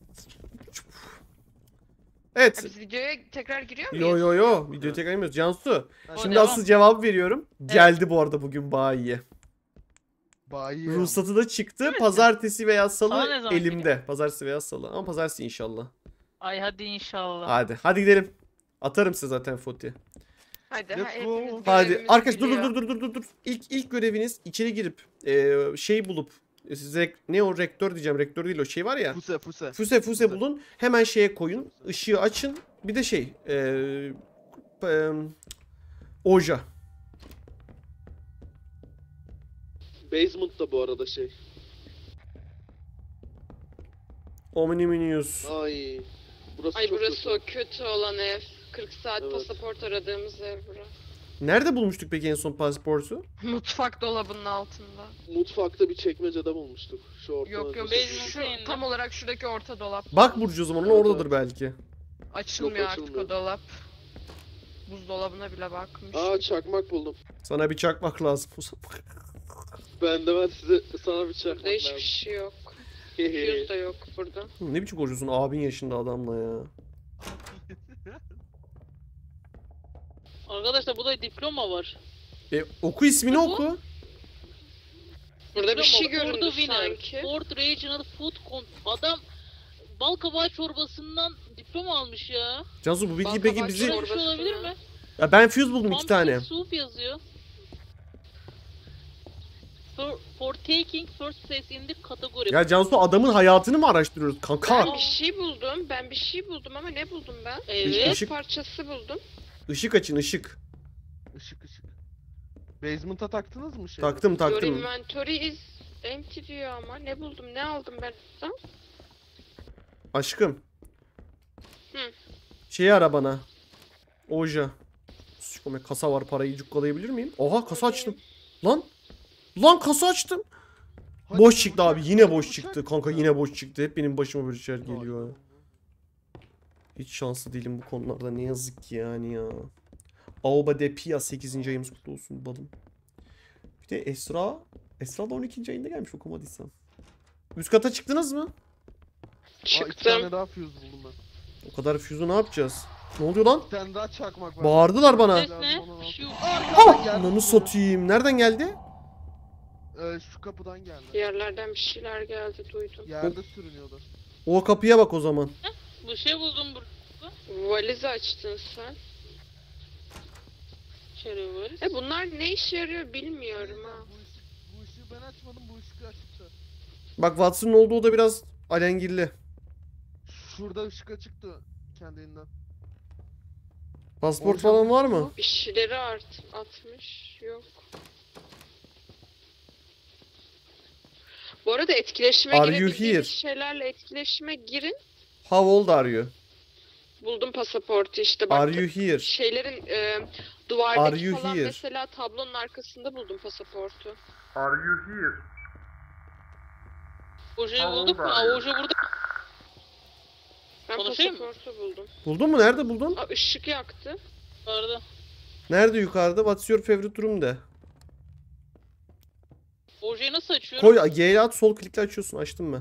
Speaker 1: Evet.
Speaker 3: Biz videoya tekrar giriyor muyuz?
Speaker 1: Yo yo yo. Videoyu tekrar inmiyoruz. Cansu.
Speaker 2: O
Speaker 1: Şimdi
Speaker 2: devam.
Speaker 1: asıl cevap veriyorum. Geldi bu arada bugün bayiye.
Speaker 4: Bayi.
Speaker 1: Ruhsatı da çıktı. Pazartesi veya
Speaker 2: Sana
Speaker 1: salı
Speaker 2: ne zaman
Speaker 1: elimde. Pazartesi veya salı. Ama pazartesi inşallah.
Speaker 2: Ay hadi inşallah.
Speaker 1: Hadi. Hadi gidelim. Atarım size zaten Foti.
Speaker 3: Hadi.
Speaker 4: Let's
Speaker 3: ha,
Speaker 4: go.
Speaker 3: hepimiz
Speaker 1: Hadi.
Speaker 3: görevimizi
Speaker 1: Arkadaş dur
Speaker 3: biliyor.
Speaker 1: dur dur dur dur dur. İlk ilk göreviniz içeri girip e, şey bulup e, size ne o rektör diyeceğim. Rektör değil o şey var ya.
Speaker 4: Fuse fuse.
Speaker 1: Füse füse
Speaker 4: Füse.
Speaker 1: bulun. Hemen şeye koyun. Işığı açın. Bir de şey. E, e, oja.
Speaker 6: Basement'ta bu arada şey.
Speaker 1: Omniminius.
Speaker 6: Ay. Burası
Speaker 3: Ay
Speaker 6: çok
Speaker 3: burası
Speaker 6: kötü.
Speaker 3: o kötü olan ev. kırk saat
Speaker 6: Evet.
Speaker 3: pasaport aradığımız ev burası.
Speaker 1: Nerede bulmuştuk peki en son pasaportu?
Speaker 3: Mutfak dolabının altında.
Speaker 6: Mutfakta bir çekmecede bulmuştuk. Şu orta
Speaker 3: Yok yok
Speaker 6: öncesi.
Speaker 2: Basement'ın
Speaker 3: şu
Speaker 2: yanında.
Speaker 3: tam olarak şuradaki orta dolap.
Speaker 1: Bak Burcu o zaman
Speaker 6: Evet,
Speaker 1: oradadır
Speaker 6: evet.
Speaker 1: belki.
Speaker 3: Açılmıyor
Speaker 6: Yok,
Speaker 3: artık
Speaker 6: açılmıyor.
Speaker 3: o dolap. Buzdolabına bile bakmış.
Speaker 6: Aa çakmak buldum.
Speaker 1: Sana bir çakmak lazım o zaman.
Speaker 6: Ben de ben size sana bir çakmak
Speaker 3: Burada hiçbir
Speaker 6: lazım.
Speaker 3: şey yok. Fuse da yok burada.
Speaker 1: Ne biçim konuşuyorsun abin yaşında adamla ya.
Speaker 2: Arkadaşlar burada diploma var.
Speaker 1: E oku ismini
Speaker 2: Bu?
Speaker 1: oku.
Speaker 3: Burada bir şey
Speaker 2: Diploma,
Speaker 3: göründü
Speaker 2: Ford Winner,
Speaker 3: sanki.
Speaker 2: Ford Regional Food Con... Adam bal kabağı çorbasından diploma almış ya.
Speaker 1: Cansu bu bilgi
Speaker 3: Bal
Speaker 1: peki
Speaker 3: kabağı
Speaker 1: bizi...
Speaker 2: Böyle bir şey
Speaker 3: Çorbası
Speaker 2: olabilir
Speaker 3: mı?
Speaker 2: mi?
Speaker 1: Ya ben fuse buldum iki
Speaker 2: Pumpkin
Speaker 1: tane.
Speaker 2: Soup yazıyor. For, for taking first place in the category.
Speaker 1: Ya Cansu adamın hayatını mı araştırıyoruz kanka?
Speaker 3: Ben bir şey buldum. Ben bir şey buldum ama ne buldum ben?
Speaker 2: Evet.
Speaker 1: Işık-
Speaker 3: Parçası buldum.
Speaker 1: Işık açın ışık.
Speaker 4: Işık ışık. Basement'a taktınız mı şey?
Speaker 1: Taktım
Speaker 3: Your
Speaker 1: taktım.
Speaker 3: inventory is empty diyor ama ne buldum ne aldım ben buradan?
Speaker 1: Aşkım.
Speaker 3: Hı.
Speaker 1: Şeyi ara bana. Oja. Sikome kasa var parayı cukkalayabilir miyim? Oha kasa açtım. Lan. Lan kasa açtım.
Speaker 4: Hadi
Speaker 1: Boş
Speaker 4: bu
Speaker 1: çıktı
Speaker 4: uçak-
Speaker 1: abi yine
Speaker 4: bu
Speaker 1: boş
Speaker 4: uçak
Speaker 1: çıktı.
Speaker 4: mı?
Speaker 1: Kanka yine boş çıktı. Hep benim başıma böyle şeyler
Speaker 4: Vay.
Speaker 1: geliyor. Hiç şanslı değilim bu konularda ne yazık ki yani ya. Aoba de Pia sekizinci ayımız kutlu olsun balım. Bir de Esra. Esra da on ikinci ayında gelmiş okumadıysam. Üst kata çıktınız mı?
Speaker 4: Aa, iki tane
Speaker 3: Çıktım.
Speaker 4: daha fuse buldum ben.
Speaker 1: O kadar füzü ne yapacağız? Ne oluyor lan?
Speaker 4: Bir tane daha çakmak var.
Speaker 1: Bağırdılar bana.
Speaker 2: Ses ne? Şu
Speaker 1: Ah! Ananı satayım. Nereden geldi?
Speaker 4: Ee, şu kapıdan geldi.
Speaker 3: Yerlerden bir şeyler geldi duydum.
Speaker 4: Yerde sürünüyordu.
Speaker 1: O kapıya bak o zaman.
Speaker 2: bu şey buldum burada.
Speaker 3: Valizi açtın sen.
Speaker 2: İçeri var.
Speaker 3: E bunlar ne işe yarıyor bilmiyorum ha.
Speaker 4: Bu, ışık, bu ışığı ben açmadım, bu ışık açıktı.
Speaker 1: Bak Watson'ın olduğu oda biraz alengirli.
Speaker 4: Şurada ışık açıktı kendinden.
Speaker 1: Pasport
Speaker 4: Orada
Speaker 1: falan
Speaker 4: bu-
Speaker 1: var mı?
Speaker 3: Bir şeyleri art atmış. Yok. Bu arada etkileşime
Speaker 1: Are you
Speaker 3: girebildiğiniz
Speaker 1: here?
Speaker 3: şeylerle etkileşime girin.
Speaker 1: How old are you?
Speaker 3: Buldum pasaportu işte bak.
Speaker 1: Are you here?
Speaker 3: Şeylerin e,
Speaker 1: Are
Speaker 3: duvardaki
Speaker 1: you
Speaker 3: falan
Speaker 1: here?
Speaker 3: mesela tablonun arkasında buldum pasaportu.
Speaker 1: Are you here?
Speaker 2: Ojeyi bulduk mu? Aa, oje burada.
Speaker 3: Ben
Speaker 2: Konuşayım mı?
Speaker 3: pasaportu buldum.
Speaker 1: Buldun mu? Nerede buldun?
Speaker 3: Aa, ışık yaktı.
Speaker 2: Vardı.
Speaker 1: Nerede yukarıda? What's your favorite room de.
Speaker 2: Ojeyi nasıl açıyorum?
Speaker 1: Koy G'ye at sol klikle açıyorsun. Açtım ben.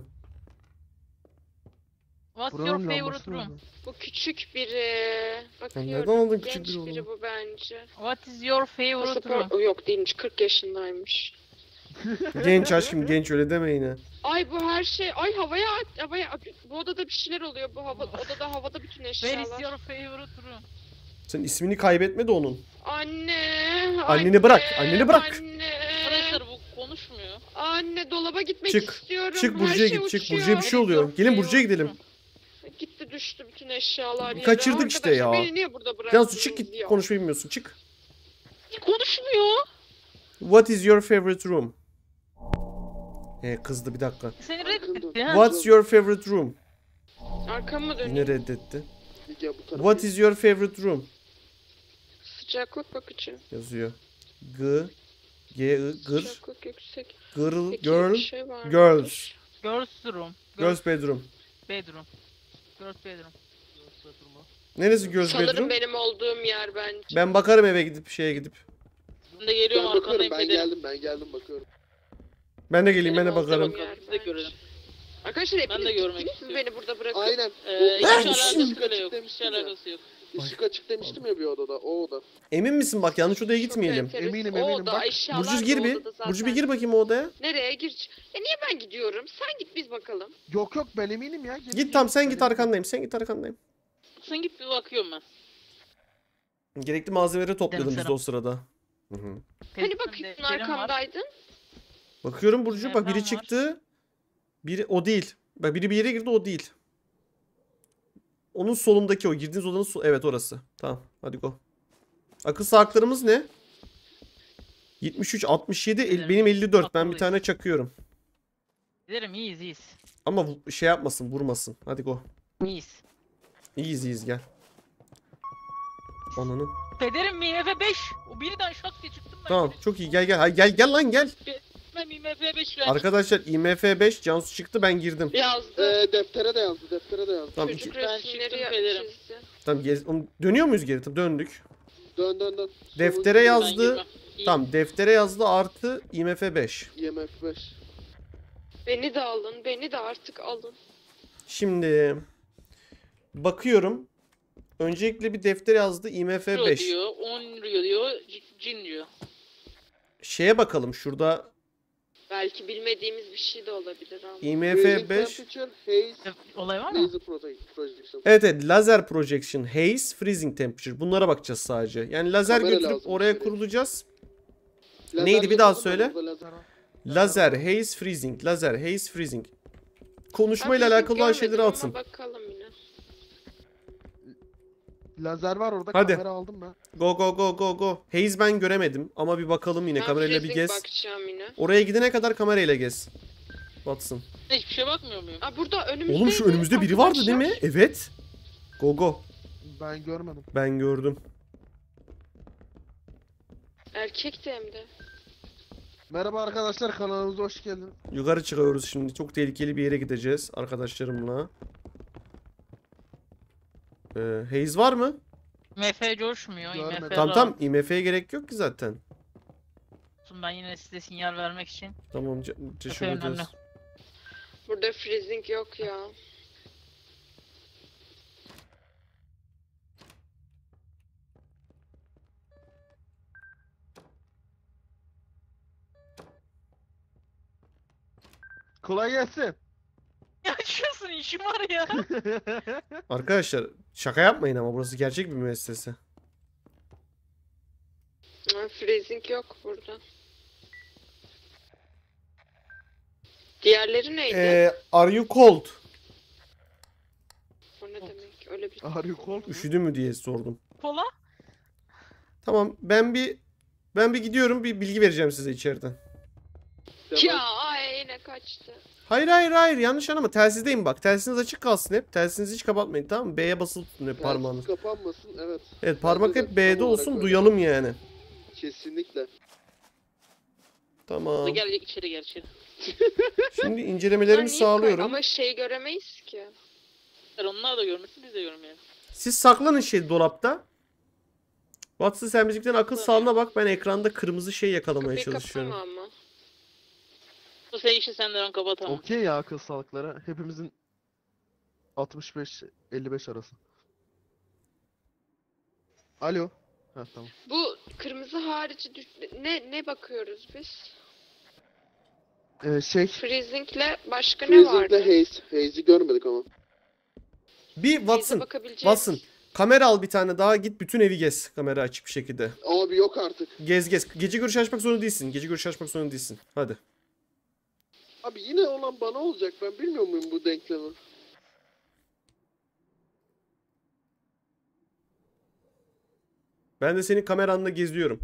Speaker 2: What's your
Speaker 4: Buranın
Speaker 2: favorite
Speaker 4: lambası
Speaker 2: room?
Speaker 4: nerede?
Speaker 3: Bu küçük biri. Bakıyorum.
Speaker 1: nereden aldın küçük
Speaker 3: Genç
Speaker 1: biri
Speaker 3: biri
Speaker 1: oğlum?
Speaker 3: bu bence.
Speaker 2: What is your favorite room?
Speaker 3: Pasaport o yok değilmiş. kırk yaşındaymış.
Speaker 1: Genç aşkım genç öyle deme yine.
Speaker 3: Ay bu her şey. Ay havaya at. Havaya bu odada bir şeyler oluyor. Bu hava, odada havada bütün
Speaker 2: Where is
Speaker 3: eşyalar.
Speaker 2: your favorite room?
Speaker 1: Sen ismini kaybetme de onun.
Speaker 3: Anne.
Speaker 1: Anneni bırak, anneni bırak.
Speaker 3: Anne.
Speaker 2: Arkadaşlar bu konuşmuyor.
Speaker 3: Anne dolaba gitmek
Speaker 1: Çık,
Speaker 3: istiyorum.
Speaker 1: Çık
Speaker 3: Her
Speaker 1: Burcu'ya
Speaker 3: şey
Speaker 1: git çık.
Speaker 3: uçuyor.
Speaker 1: Burcu'ya bir şey
Speaker 2: Where is
Speaker 1: oluyor.
Speaker 2: your
Speaker 1: Gelin Burcu'ya
Speaker 2: favorite
Speaker 1: gidelim.
Speaker 2: room?
Speaker 3: Gitti düştü bütün eşyalar yere.
Speaker 1: Kaçırdık işte
Speaker 3: Arkadaşlar,
Speaker 1: ya.
Speaker 3: Beni niye burada bıraktınız
Speaker 1: Cansu çık git
Speaker 3: ya?
Speaker 1: konuşmayı bilmiyorsun çık.
Speaker 2: Konuşmuyor.
Speaker 1: What is your favorite room? Ee kızdı bir dakika.
Speaker 2: Seni reddetti ha.
Speaker 1: What's your favorite room?
Speaker 3: Arkamı mı
Speaker 1: Yine
Speaker 3: döneyim?
Speaker 1: reddetti.
Speaker 6: Ya bu tarafa
Speaker 1: What
Speaker 6: git.
Speaker 1: is your favorite room?
Speaker 3: Sıcaklık bakıcı.
Speaker 1: Yazıyor. G G I gır
Speaker 3: Sıcaklık yüksek.
Speaker 1: girl
Speaker 3: Peki,
Speaker 1: girl
Speaker 3: bir şey var mı?
Speaker 1: girls
Speaker 2: Girls room.
Speaker 1: girls bedroom.
Speaker 2: bedroom. Girls bedroom.
Speaker 1: Neresi girls
Speaker 3: Sanırım
Speaker 1: bedroom?
Speaker 3: benim olduğum yer bence.
Speaker 1: Ben bakarım eve gidip şeye gidip.
Speaker 2: Ben de geliyorum
Speaker 6: Ben bakarım
Speaker 2: arkandayım
Speaker 6: ben
Speaker 2: Feder'im.
Speaker 6: geldim ben geldim bakıyorum.
Speaker 1: Ben de geleyim ben de
Speaker 2: Benim olduğum
Speaker 1: bakarım.
Speaker 2: yer. Biz de görelim.
Speaker 3: Arkadaşlar
Speaker 2: Ben de
Speaker 3: hepiniz
Speaker 2: görmek
Speaker 3: gittiniz siz
Speaker 2: istiyorum.
Speaker 3: beni burada bırakın.
Speaker 6: Aynen.
Speaker 2: Ee, hiç
Speaker 6: O-
Speaker 2: alakası
Speaker 6: Işık
Speaker 2: bile
Speaker 6: açık
Speaker 2: yok. Hiç
Speaker 6: demiştim ya.
Speaker 2: alakası yok.
Speaker 6: Işık açık demiştim ya bir odada o oda.
Speaker 1: Emin misin bak yanlış odaya
Speaker 3: Çok
Speaker 1: gitmeyelim.
Speaker 3: enteresan.
Speaker 4: Eminim,
Speaker 3: O
Speaker 4: eminim,
Speaker 3: oda,
Speaker 4: bak.
Speaker 3: eşyalar
Speaker 1: Burcu
Speaker 3: da
Speaker 1: gir bir.
Speaker 3: odada zaten.
Speaker 1: Burcu bir gir bakayım o odaya.
Speaker 3: Nereye gir? Ya niye ben gidiyorum? Sen git biz bakalım.
Speaker 4: Yok yok ben eminim ya. gelin,
Speaker 1: Git tam sen
Speaker 4: gelin.
Speaker 1: git arkandayım. Sen git arkandayım.
Speaker 2: Sen git bir bakıyorum ben.
Speaker 1: Gerekli malzemeleri topladım biz de
Speaker 2: Canım
Speaker 1: o sırada. Hı hı.
Speaker 3: Hani bakıyorsun arkamdaydın?
Speaker 1: Bakıyorum Burcu bak biri
Speaker 2: Nereden var?
Speaker 1: çıktı. Biri o değil. Bak biri bir yere girdi o değil. Onun solundaki o girdiğiniz odanın sol. Evet orası. Tamam hadi go. Akıl sağlıklarımız ne? yetmiş üç, altmış yedi, el-
Speaker 2: Giderim.
Speaker 1: benim elli dört. Ben bir
Speaker 2: Akıllıyız.
Speaker 1: tane çakıyorum.
Speaker 2: Giderim iyiyiz iyiyiz.
Speaker 1: Ama bu- şey yapmasın, vurmasın. Hadi go.
Speaker 2: İyiyiz.
Speaker 1: İyiyiz iyiyiz gel. Ananı.
Speaker 2: Pederim M F beş. O birden şak diye çıktım ben.
Speaker 1: Tamam çok iyi gel gel. Hayır, gel gel lan gel.
Speaker 2: Ben M F beş ver.
Speaker 1: Arkadaşlar I M F beş Cansu çıktı ben girdim.
Speaker 3: Yazdı.
Speaker 6: Ee, deftere de yazdı, deftere de yazdı.
Speaker 1: Tamam,
Speaker 3: Çocuk
Speaker 1: iki-
Speaker 2: Ben
Speaker 3: resimleri
Speaker 2: çıktım
Speaker 3: ya-
Speaker 2: pederim.
Speaker 3: çizdi.
Speaker 1: Tamam gez, onu- dönüyor muyuz geri? Tamam, döndük.
Speaker 6: Dön dön dön.
Speaker 1: Deftere
Speaker 2: Ben
Speaker 1: yazdı.
Speaker 2: girmem. İyi.
Speaker 1: Tamam deftere yazdı artı I M F beş.
Speaker 6: I M F beş.
Speaker 3: Beni de alın, beni de artık alın.
Speaker 1: Şimdi bakıyorum. Öncelikle bir defter yazdı I M F
Speaker 2: Rio
Speaker 1: beş.
Speaker 2: diyor, on Rio diyor, C- Cin diyor.
Speaker 1: Şeye bakalım şurada
Speaker 3: Belki bilmediğimiz bir şey de olabilir ama.
Speaker 1: I M F beş.
Speaker 6: Temperature, haze,
Speaker 2: Olay var mı?
Speaker 6: laser proje- projection.
Speaker 1: Evet evet laser projection, haze, freezing temperature. Bunlara bakacağız sadece. Yani lazer
Speaker 6: Kamera
Speaker 1: götürüp
Speaker 6: lazım
Speaker 1: oraya
Speaker 6: içeriye.
Speaker 1: kurulacağız.
Speaker 6: Lazer
Speaker 1: Neydi, bir daha
Speaker 6: yazıldı mı
Speaker 1: söyle.
Speaker 6: burada lazer?
Speaker 1: Lazer, haze, freezing, lazer, haze, freezing. Konuşmayla
Speaker 3: Ben
Speaker 1: alakalı olan
Speaker 3: görmedim
Speaker 1: şeyleri
Speaker 3: ama
Speaker 1: atın.
Speaker 3: Bakalım yine.
Speaker 4: Lazer var orada,
Speaker 1: Hadi.
Speaker 4: kamera aldım ben.
Speaker 1: Go go go go go. Haze ben göremedim ama bir bakalım yine
Speaker 3: Ben
Speaker 1: kamerayla bir
Speaker 3: freezing
Speaker 1: gez.
Speaker 3: bakacağım yine.
Speaker 1: Oraya gidene kadar kamerayla gez. Batsın.
Speaker 2: Hiçbir şey bakmıyor muyum?
Speaker 3: Aa burada önümüzde.
Speaker 1: Oğlum şu önümüzde biri vardı değil mi? Evet. Go go.
Speaker 4: Ben görmedim.
Speaker 1: Ben gördüm.
Speaker 3: Erkek de hem de.
Speaker 4: Merhaba arkadaşlar, kanalımıza hoş geldiniz.
Speaker 1: Yukarı çıkıyoruz şimdi. Çok tehlikeli bir yere gideceğiz arkadaşlarımla. Ee, Haze var mı?
Speaker 2: M F coşmuyor.
Speaker 4: Görmedim.
Speaker 2: M F
Speaker 1: Tamam
Speaker 2: rahat.
Speaker 1: tamam. I M F'ye gerek yok ki zaten.
Speaker 2: Ben yine size sinyal vermek için.
Speaker 1: Tamam. ce- Teşekkür
Speaker 2: önemli.
Speaker 1: ederiz.
Speaker 3: Burada freezing yok ya.
Speaker 4: Kolay gelsin.
Speaker 2: Ya açıyorsun işim var ya.
Speaker 1: Arkadaşlar şaka yapmayın ama burası gerçek bir müessese.
Speaker 3: Ha, freezing yok burada. Diğerleri neydi?
Speaker 1: Ee, are you cold?
Speaker 3: O ne demek? Öyle bir
Speaker 4: Are you cold mu?
Speaker 1: Üşüdü mü diye sordum.
Speaker 2: Kola.
Speaker 1: Tamam ben bir ben bir gidiyorum, bir bilgi vereceğim size içeriden.
Speaker 3: Ya ay yine kaçtı.
Speaker 1: Hayır hayır hayır yanlış anlama, telsizdeyim bak. Telsiniz açık kalsın hep. Telsinizi hiç kapatmayın, tamam mı? B'ye basılı tutun hep parmağınız.
Speaker 6: Telsiz kapanmasın, evet.
Speaker 1: Evet parmak
Speaker 6: Bence de
Speaker 1: hep B'de
Speaker 6: tam olarak
Speaker 1: olsun,
Speaker 6: öyle.
Speaker 1: duyalım yani.
Speaker 6: Kesinlikle.
Speaker 1: Tamam.
Speaker 2: Gel içeri gel içeri.
Speaker 1: Şimdi
Speaker 3: Ha,
Speaker 1: incelemelerimi
Speaker 3: niye
Speaker 1: sağlıyorum.
Speaker 3: koy- Ama şey göremeyiz ki.
Speaker 2: Onlar da görmesin biz de görmeyelim.
Speaker 1: Siz saklanın şey dolapta. Watson sen bizimkilerin akıl sağlığına bak. Ben ekranda kırmızı şey yakalamaya
Speaker 3: Kapıyı
Speaker 1: çalışıyorum.
Speaker 3: kapama ama.
Speaker 2: Bu senin işi senden ben kapatamam.
Speaker 4: Okey ya, akıl sağlıkları. Hepimizin altmış beş elli beş arası. Alo. Ha tamam.
Speaker 3: Bu kırmızı harici düş- ne ne bakıyoruz biz?
Speaker 4: Ee, şey,
Speaker 3: Freezingle başka ne
Speaker 6: Freezing'de
Speaker 3: vardı?
Speaker 6: haze. Haze'i görmedik ama.
Speaker 1: Bir
Speaker 3: Bize
Speaker 1: Watson.
Speaker 3: bakabileceğiz.
Speaker 1: Watson. Kamera al bir tane daha, git bütün evi gez. Kamera açık bir şekilde.
Speaker 6: Abi yok artık.
Speaker 1: Gez gez. Gece görüşü açmak zorunda değilsin. Gece görüşü açmak zorunda değilsin. Hadi.
Speaker 6: Abi yine olan bana olacak, ben bilmiyor muyum bu denklemi?
Speaker 1: Ben de senin kameranla geziyorum.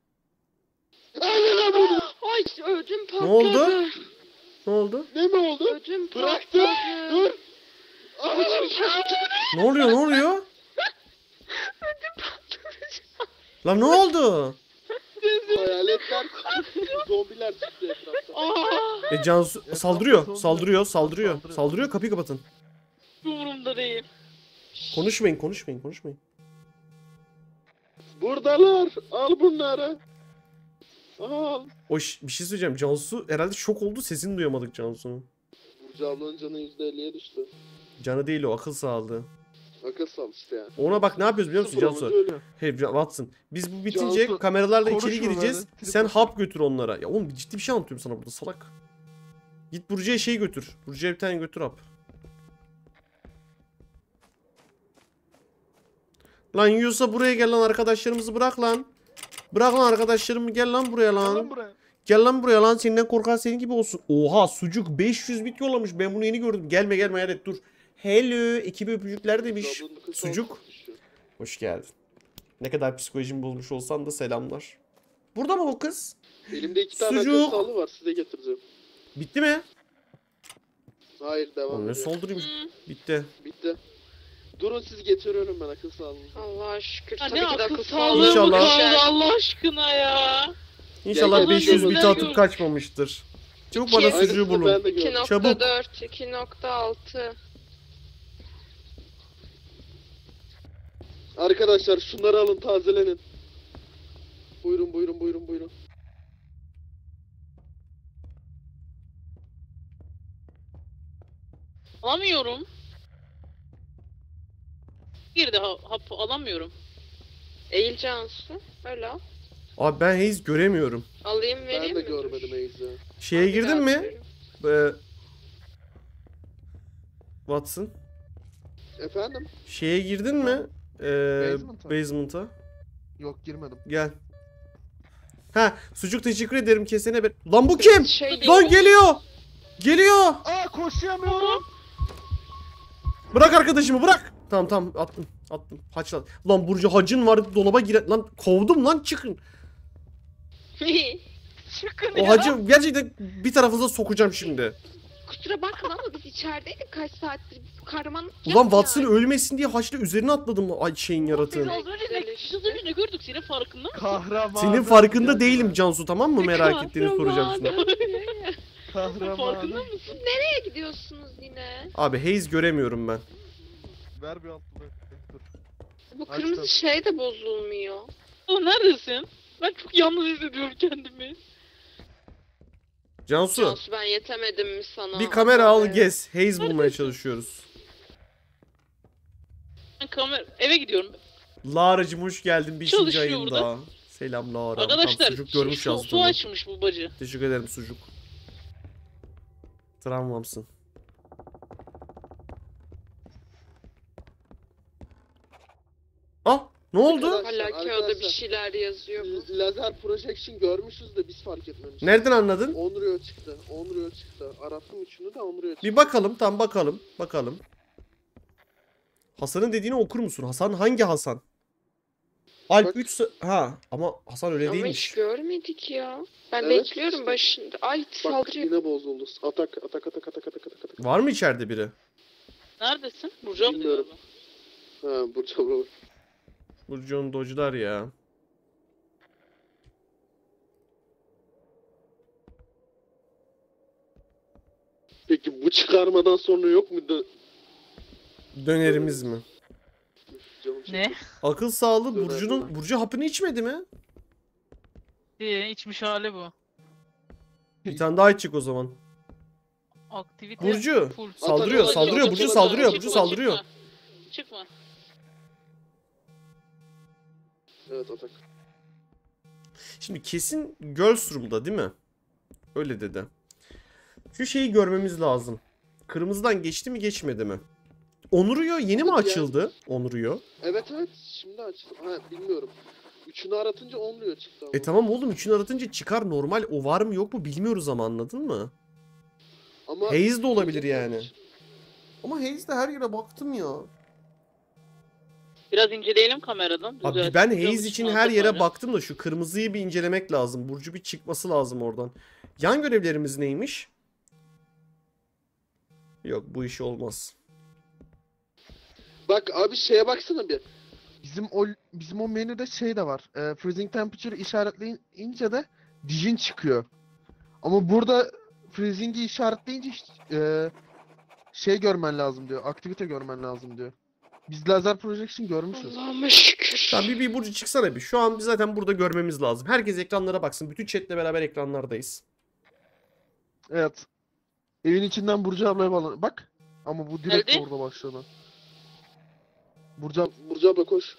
Speaker 6: Aynen abi.
Speaker 3: Ay ödüm patladı.
Speaker 1: oldu? Ne oldu?
Speaker 6: Ne mi oldu?
Speaker 3: Ödüm
Speaker 6: Bıraktı.
Speaker 3: patladı.
Speaker 6: Dur. Abi,
Speaker 1: Ne oluyor? Ne oluyor? Lan ne oldu?
Speaker 6: hayaletler, zombiler çıktı etrafta.
Speaker 2: Aa,
Speaker 1: E Cansu saldırıyor. Saldırıyor. Saldırıyor.
Speaker 4: Saldırıyor.
Speaker 1: Saldırıyor. Kapıyı kapatın.
Speaker 2: umurumda değil.
Speaker 1: Konuşmayın. Konuşmayın. Konuşmayın.
Speaker 6: Buradalar. Al bunları. Al.
Speaker 1: O ş- bir şey söyleyeceğim. Cansu herhalde şok oldu. Sesini duyamadık Cansu'nun.
Speaker 6: Burcu ablanın canı yüzde elliye düştü.
Speaker 1: Canı değil o. Akıl sağlığı.
Speaker 6: Akıl sal işte yani.
Speaker 1: Ona bak ne yapıyoruz biliyor musun
Speaker 6: Sıfır
Speaker 1: Cansu?
Speaker 6: olunca ölüyor.
Speaker 1: Hey Watson. Biz bu bitince
Speaker 4: Cansu,
Speaker 1: kameralarla içeri
Speaker 4: konuşma
Speaker 1: gireceğiz.
Speaker 4: böyle, trip
Speaker 1: Sen
Speaker 4: atma.
Speaker 1: hap götür onlara. Ya oğlum ciddi bir şey anlatıyorum sana burada salak. Git Burcu'ya şey götür. Burcu'ya bir tane götür hap. Lan yiyorsa buraya gel lan, arkadaşlarımızı bırak lan. Bırak lan arkadaşlarımı, gel lan buraya
Speaker 4: Gel
Speaker 1: lan.
Speaker 4: lan buraya.
Speaker 1: Gel lan buraya lan, senden korkan senin gibi olsun. Oha sucuk beş yüz bit yollamış, ben bunu yeni gördüm. Gelme gelme hayret dur. Hello ekibi öpücükler demiş.
Speaker 6: Burcu ablanın kız
Speaker 1: Sucuk.
Speaker 6: olmuş düşüyor.
Speaker 1: Hoş geldin. Ne kadar psikolojimi bozmuş olsan da selamlar. Burada mı o kız?
Speaker 6: Elimde iki tane
Speaker 1: Sucuk.
Speaker 6: akıl sağlığı var, size getireceğim.
Speaker 1: Bitti mi?
Speaker 6: Hayır, devam
Speaker 1: Oğlum ne
Speaker 6: ediyor.
Speaker 1: saldırıymış.
Speaker 2: Hmm.
Speaker 1: Bitti.
Speaker 6: Bitti. Durun, siz getiriyorum ben akıl sağlığını.
Speaker 3: Allah'a şükür.
Speaker 2: Ya
Speaker 3: Tabii
Speaker 2: ne
Speaker 3: ki de
Speaker 2: akıl
Speaker 3: akıl
Speaker 2: sağlığı
Speaker 3: sağlığı
Speaker 1: İnşallah.
Speaker 2: mı
Speaker 3: düşer.
Speaker 2: kaldı Allah aşkına ya.
Speaker 1: İnşallah
Speaker 6: Gel, gel,
Speaker 1: beş yüz
Speaker 6: gel,
Speaker 1: biti
Speaker 2: gel.
Speaker 1: atıp kaçmamıştır. Çabuk bana
Speaker 3: İki.
Speaker 1: sucuğu
Speaker 6: Aynısını
Speaker 1: bulun.
Speaker 6: ben de
Speaker 3: iki
Speaker 6: gördüm.
Speaker 3: nokta
Speaker 1: Çabuk.
Speaker 3: dört, iki nokta altı.
Speaker 6: Arkadaşlar şunları alın, tazelenin. Buyurun buyurun buyurun buyurun.
Speaker 2: Alamıyorum. Bir de ha- hap alamıyorum.
Speaker 3: Eğil Cansu. Öyle al.
Speaker 1: Abi ben Haze göremiyorum.
Speaker 3: Alayım
Speaker 6: Ben
Speaker 3: vereyim
Speaker 6: de
Speaker 3: mi?
Speaker 6: görmedim
Speaker 3: Dur.
Speaker 6: Eyüz'ü.
Speaker 1: Şeye
Speaker 3: Bir daha
Speaker 1: girdin mi?
Speaker 3: atıyorum.
Speaker 1: Ee, Watson.
Speaker 6: Efendim?
Speaker 1: Şeye girdin mi? Ee,
Speaker 4: Basement'a.
Speaker 1: basement'a.
Speaker 4: Yok girmedim.
Speaker 1: Gel. Ha, sucuk teşekkür ederim kesene ber. Lan bu kim?
Speaker 3: Şey
Speaker 1: Lan geliyor. Geliyor.
Speaker 4: Aa koşamıyorum.
Speaker 1: Bırak arkadaşımı bırak. Tamam tamam attım. Attım. Haçla. Lan Burcu hacın var dolaba gire. Lan kovdum lan çıkın.
Speaker 3: Çıkın
Speaker 1: O
Speaker 3: ya.
Speaker 1: hacı gerçekten bir tarafınıza sokacağım şimdi.
Speaker 3: Kusura bakma ama biz içerideydik kaç saattir. Kahraman
Speaker 1: Ulan Watson ölmesin diye haçla üzerine atladım ay şeyin
Speaker 2: Biz
Speaker 1: yaratığın.
Speaker 2: az önce ne,
Speaker 3: Güzel işte.
Speaker 2: biz az önce ne gördük senin farkında mısın?
Speaker 4: Kahraman.
Speaker 1: Senin farkında değilim Cansu, tamam mı? Merak ettiğini soracağım şimdi.
Speaker 2: Farkında
Speaker 4: Kahraman.
Speaker 2: mısın?
Speaker 3: Nereye gidiyorsunuz yine?
Speaker 1: Abi Haze göremiyorum ben.
Speaker 4: Ver bir altını. Dur.
Speaker 3: Bu
Speaker 4: Açtım.
Speaker 3: kırmızı şey de bozulmuyor.
Speaker 2: Oğlum neredesin? Ben çok yalnız hissediyorum kendimi.
Speaker 1: Cansu
Speaker 3: Cansu ben yetemedim mi sana?
Speaker 1: bir kamera al
Speaker 3: Böyle.
Speaker 1: gez. Haze bulmaya çalışıyoruz.
Speaker 2: Ben kamera eve gidiyorum.
Speaker 1: Lara'cım hoş geldin. Beşinci
Speaker 2: Çalışıyor
Speaker 1: ayın
Speaker 2: burada.
Speaker 1: daha. Selam Lara.
Speaker 2: Arkadaşlar
Speaker 1: Tam sucuk görmüş
Speaker 2: su,
Speaker 1: yazdı.
Speaker 2: su
Speaker 1: tamam.
Speaker 2: açmış bu bacı.
Speaker 1: Teşekkür ederim sucuk. Travmamsın. Ah ne oldu?
Speaker 6: Arkadaşlar,
Speaker 3: Hala kağıda bir
Speaker 6: arkadaşlar,
Speaker 3: şeyler yazıyor bu.
Speaker 6: L- Lazer projection görmüşüz de biz fark etmemişiz.
Speaker 1: Nereden anladın?
Speaker 6: Onryo çıktı. Onryo çıktı. Arattım üçünü de Onryo çıktı.
Speaker 1: Bir bakalım, tam bakalım. Bakalım. Hasan'ın dediğini okur musun? Hasan hangi Hasan? Alp
Speaker 6: Bak.
Speaker 1: üç ha ama Hasan öyle
Speaker 3: Ama hiç
Speaker 1: değilmiş.
Speaker 3: görmedik ya. Ben
Speaker 6: Evet,
Speaker 3: bekliyorum
Speaker 6: işte.
Speaker 3: başında. Ay
Speaker 6: Bak
Speaker 3: saldırıyor.
Speaker 6: yine bozuldu. Atak atak atak atak atak atak atak.
Speaker 1: Var mı içeride biri?
Speaker 2: Neredesin? Burcu abla
Speaker 6: Bilmiyorum.
Speaker 2: galiba.
Speaker 6: Ha Burcu abla.
Speaker 1: Burcu'nun dojlar ya.
Speaker 6: Peki bu çıkarmadan sonra yok muydu?
Speaker 1: Dönerimiz mi?
Speaker 6: Üf, canım çekti.
Speaker 2: Ne?
Speaker 1: Akıl sağlığı
Speaker 6: Döner
Speaker 1: Burcu'nun
Speaker 6: döner.
Speaker 1: Burcu hapını içmedi mi?
Speaker 2: Ee, içmiş hali bu.
Speaker 1: Bir tane daha içecek o zaman.
Speaker 2: Aktivite
Speaker 1: Burcu
Speaker 2: full.
Speaker 1: saldırıyor,
Speaker 6: Atak,
Speaker 1: saldırıyor,
Speaker 6: atak,
Speaker 1: Burcu
Speaker 6: atak,
Speaker 1: saldırıyor,
Speaker 6: atak,
Speaker 1: Burcu
Speaker 2: Çıkma,
Speaker 1: saldırıyor.
Speaker 2: Çıkma. Çıkma.
Speaker 6: Evet atak.
Speaker 1: Şimdi kesin Girls Room'da değil mi? Öyle dedi. Şu şeyi görmemiz lazım. Kırmızıdan geçti mi geçmedi mi? Onur'uyor yeni mi
Speaker 6: Evet ya.
Speaker 1: açıldı? Onur'uyor.
Speaker 6: Evet evet şimdi açtım. Ha bilmiyorum. Üçünü aratınca Onryo çıktı ama.
Speaker 1: E tamam oğlum üçünü aratınca çıkar normal. O var mı yok mu bilmiyoruz ama anladın mı?
Speaker 6: Ama
Speaker 1: Haze de olabilir yani. Ama Haze'de her yere baktım ya.
Speaker 2: Biraz inceleyelim kameradan.
Speaker 1: Abi
Speaker 2: Güzel.
Speaker 1: ben
Speaker 2: Güzel
Speaker 1: Haze
Speaker 2: bir
Speaker 1: için
Speaker 2: çıkmaz
Speaker 1: her yere
Speaker 2: bari.
Speaker 1: baktım da şu kırmızıyı bir incelemek lazım. Burcu bir çıkması lazım oradan. Yan görevlerimiz neymiş? Yok bu iş olmaz.
Speaker 6: bak abi şeye baksana bir.
Speaker 4: Bizim o bizim o menüde şey de var. E, freezing temperature işaretleyince de Dijin çıkıyor. Ama burada freezing'i işaretleyince e, şey görmen lazım diyor. Aktivite görmen lazım diyor. Biz laser projection görmüşüz.
Speaker 3: Allah'ıma şükür.
Speaker 1: Tamam bir, bir Burcu çıksana bir. Şu an biz zaten burada görmemiz lazım. Herkes ekranlara baksın. Bütün chatle beraber ekranlardayız.
Speaker 4: Evet. Evin içinden Burcu ablaya bağlan. Bak. Ama bu direkt
Speaker 2: Geldi.
Speaker 4: orada başladı. Burcu ab-
Speaker 6: Burcu abla koş.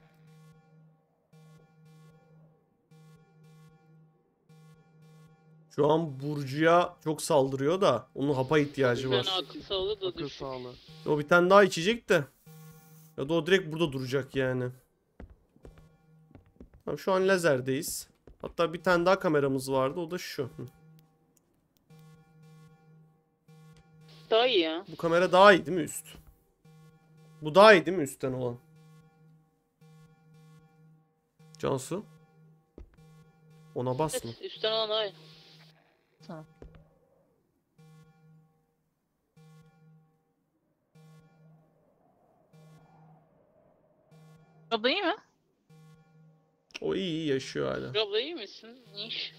Speaker 1: Şu an Burcu'ya çok saldırıyor da onun hapa ihtiyacı
Speaker 2: Ben
Speaker 1: var.
Speaker 2: akıl sağlığı da
Speaker 4: akıl
Speaker 2: düşük.
Speaker 4: sağlığı.
Speaker 1: O bir tane daha içecek de. Ya da o direkt burada duracak yani. Tamam, şu an lazerdeyiz. Hatta bir tane daha kameramız vardı. O da şu. Hı.
Speaker 2: Daha iyi ya.
Speaker 1: Bu kamera daha iyi değil mi üst? Bu daha iyi değil mi üstten olan? Cansu? Ona basma.
Speaker 2: Evet, üstten alan daha iyi.
Speaker 7: Tamam. Abla iyi mi?
Speaker 1: O iyi iyi yaşıyor hala.
Speaker 2: Abla iyi misin? İş.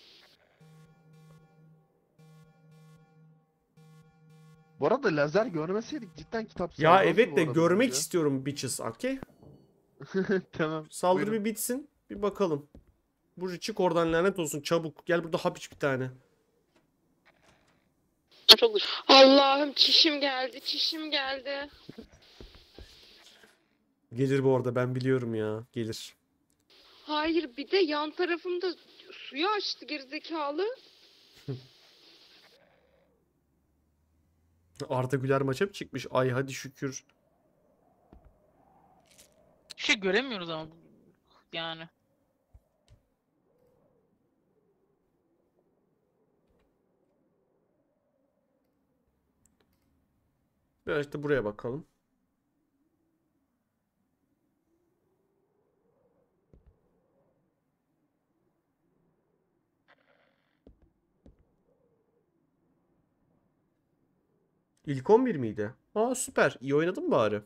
Speaker 4: Bu arada lazer görmeseydik cidden kitap
Speaker 1: Ya
Speaker 4: saldırırdı
Speaker 1: evet
Speaker 4: bu
Speaker 1: de
Speaker 4: arada
Speaker 1: görmek
Speaker 4: bence.
Speaker 1: istiyorum bitches, okey?
Speaker 4: Tamam.
Speaker 1: Saldırı
Speaker 4: buyurun.
Speaker 1: bir bitsin. Bir bakalım. Burcu çık oradan, lanet olsun, çabuk. Gel burada hap iç bir tane.
Speaker 2: Çok dış.
Speaker 3: Allah'ım çişim geldi, çişim geldi.
Speaker 1: Gelir bu arada, ben biliyorum ya. Gelir.
Speaker 3: Hayır bir de yan tarafımda suyu açtı gerizekalı.
Speaker 1: Arda Güler maça mı çıkmış? Ay hadi şükür.
Speaker 7: Bir şey göremiyoruz ama. Yani.
Speaker 1: Biraz da buraya bakalım. İlk on bir miydi? Aa süper. İyi oynadın bari.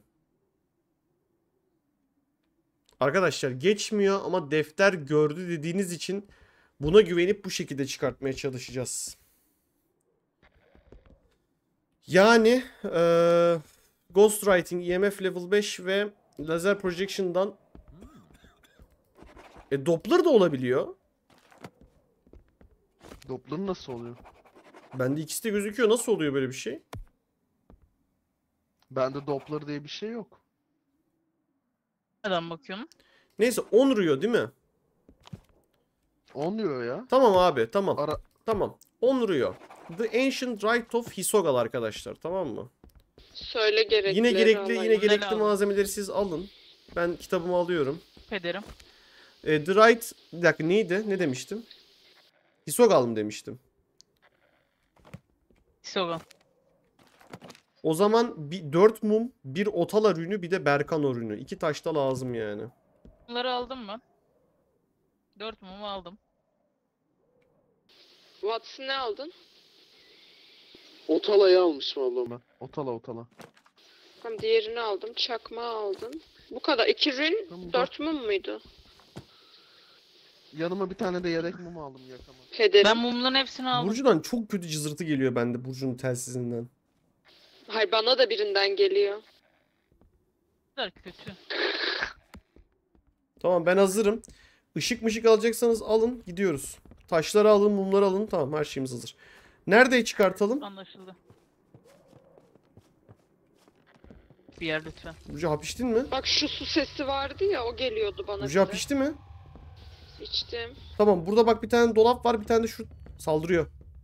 Speaker 1: Arkadaşlar geçmiyor ama defter gördü dediğiniz için buna güvenip bu şekilde çıkartmaya çalışacağız. Yani eee Ghostwriting, E M F Level beş ve Laser Projection'dan e, Doppler da olabiliyor.
Speaker 4: Doppler nasıl oluyor?
Speaker 1: Bende ikisi de gözüküyor. Nasıl oluyor böyle bir şey?
Speaker 4: Bende Doppler diye bir şey yok.
Speaker 7: Neden bakıyorsun?
Speaker 1: Neyse onruyor değil mi?
Speaker 4: Olmuyor ya.
Speaker 1: Tamam abi tamam.
Speaker 4: Ara
Speaker 1: Tamam. Onruyor. The Ancient Rite of Hisogal arkadaşlar, tamam mı?
Speaker 3: Söyle gerekli.
Speaker 1: Yine gerekli yine
Speaker 7: Ne
Speaker 1: gerekli
Speaker 7: lazım?
Speaker 1: malzemeleri siz alın. Ben kitabımı alıyorum.
Speaker 7: Pederim.
Speaker 1: E, The Rite, bir dakika neydi? Ne demiştim? Hisogal mı demiştim?
Speaker 7: Sogan.
Speaker 1: O zaman bir dört mum, bir Otala rünü, bir de Berkano rünü. İki taş da lazım yani.
Speaker 7: Bunları aldım ben. Dört mumu aldım.
Speaker 3: Watson ne aldın?
Speaker 6: Otalayı almışım ablam.
Speaker 4: ben. Otala otala.
Speaker 3: Tamam diğerini aldım. Çakma aldım. Bu kadar. İki rün,
Speaker 4: Tamam,
Speaker 3: dört mum muydu?
Speaker 4: Yanıma bir tane de yedek mum aldım yakama.
Speaker 3: Pederim.
Speaker 7: Ben mumların hepsini aldım.
Speaker 1: Burcu'dan çok kötü cızırtı geliyor bende, Burcu'nun telsizinden.
Speaker 3: Hayır bana da birinden geliyor.
Speaker 7: Ne kadar kötü.
Speaker 1: Tamam ben hazırım. Işık mışık alacaksanız alın, gidiyoruz. Taşları alın, mumları alın. Tamam, her şeyimiz hazır. Nerede çıkartalım?
Speaker 7: Anlaşıldı. Bir yer lütfen.
Speaker 1: Burcu hap içtin mi?
Speaker 3: Bak şu su sesi vardı ya o geliyordu bana
Speaker 1: Burcu
Speaker 3: bir
Speaker 1: hap
Speaker 3: de.
Speaker 1: içti mi?
Speaker 3: İçtim.
Speaker 1: Tamam, burada bak bir tane dolap var, bir tane de şu saldırıyor.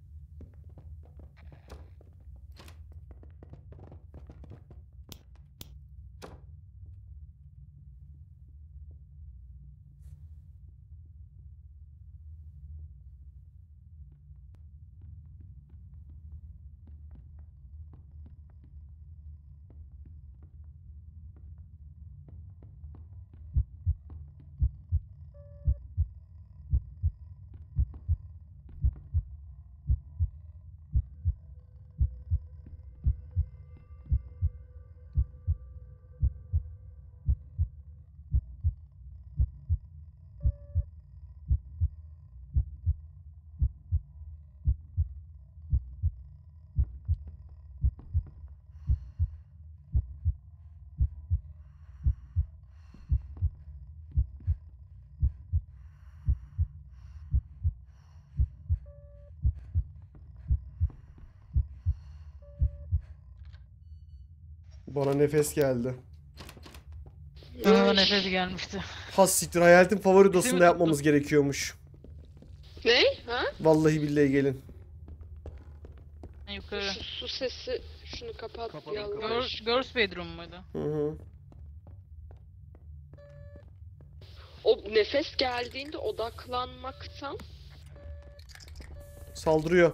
Speaker 1: Bana nefes geldi.
Speaker 7: Bana nefes gelmişti.
Speaker 1: Has siktir, hayaletin favori
Speaker 7: Bizi mi
Speaker 1: odasında yapmamız gerekiyormuş.
Speaker 3: Ne? Ha?
Speaker 1: Vallahi billahi gelin.
Speaker 7: En yukarı.
Speaker 3: Şu su sesi şunu kapat
Speaker 4: Kapadım,
Speaker 3: yalvar.
Speaker 4: kapadım.
Speaker 7: Girls, girls bedroom muydu?
Speaker 1: Hı hı.
Speaker 3: O nefes geldiğinde odaklanmaktan
Speaker 1: Saldırıyor.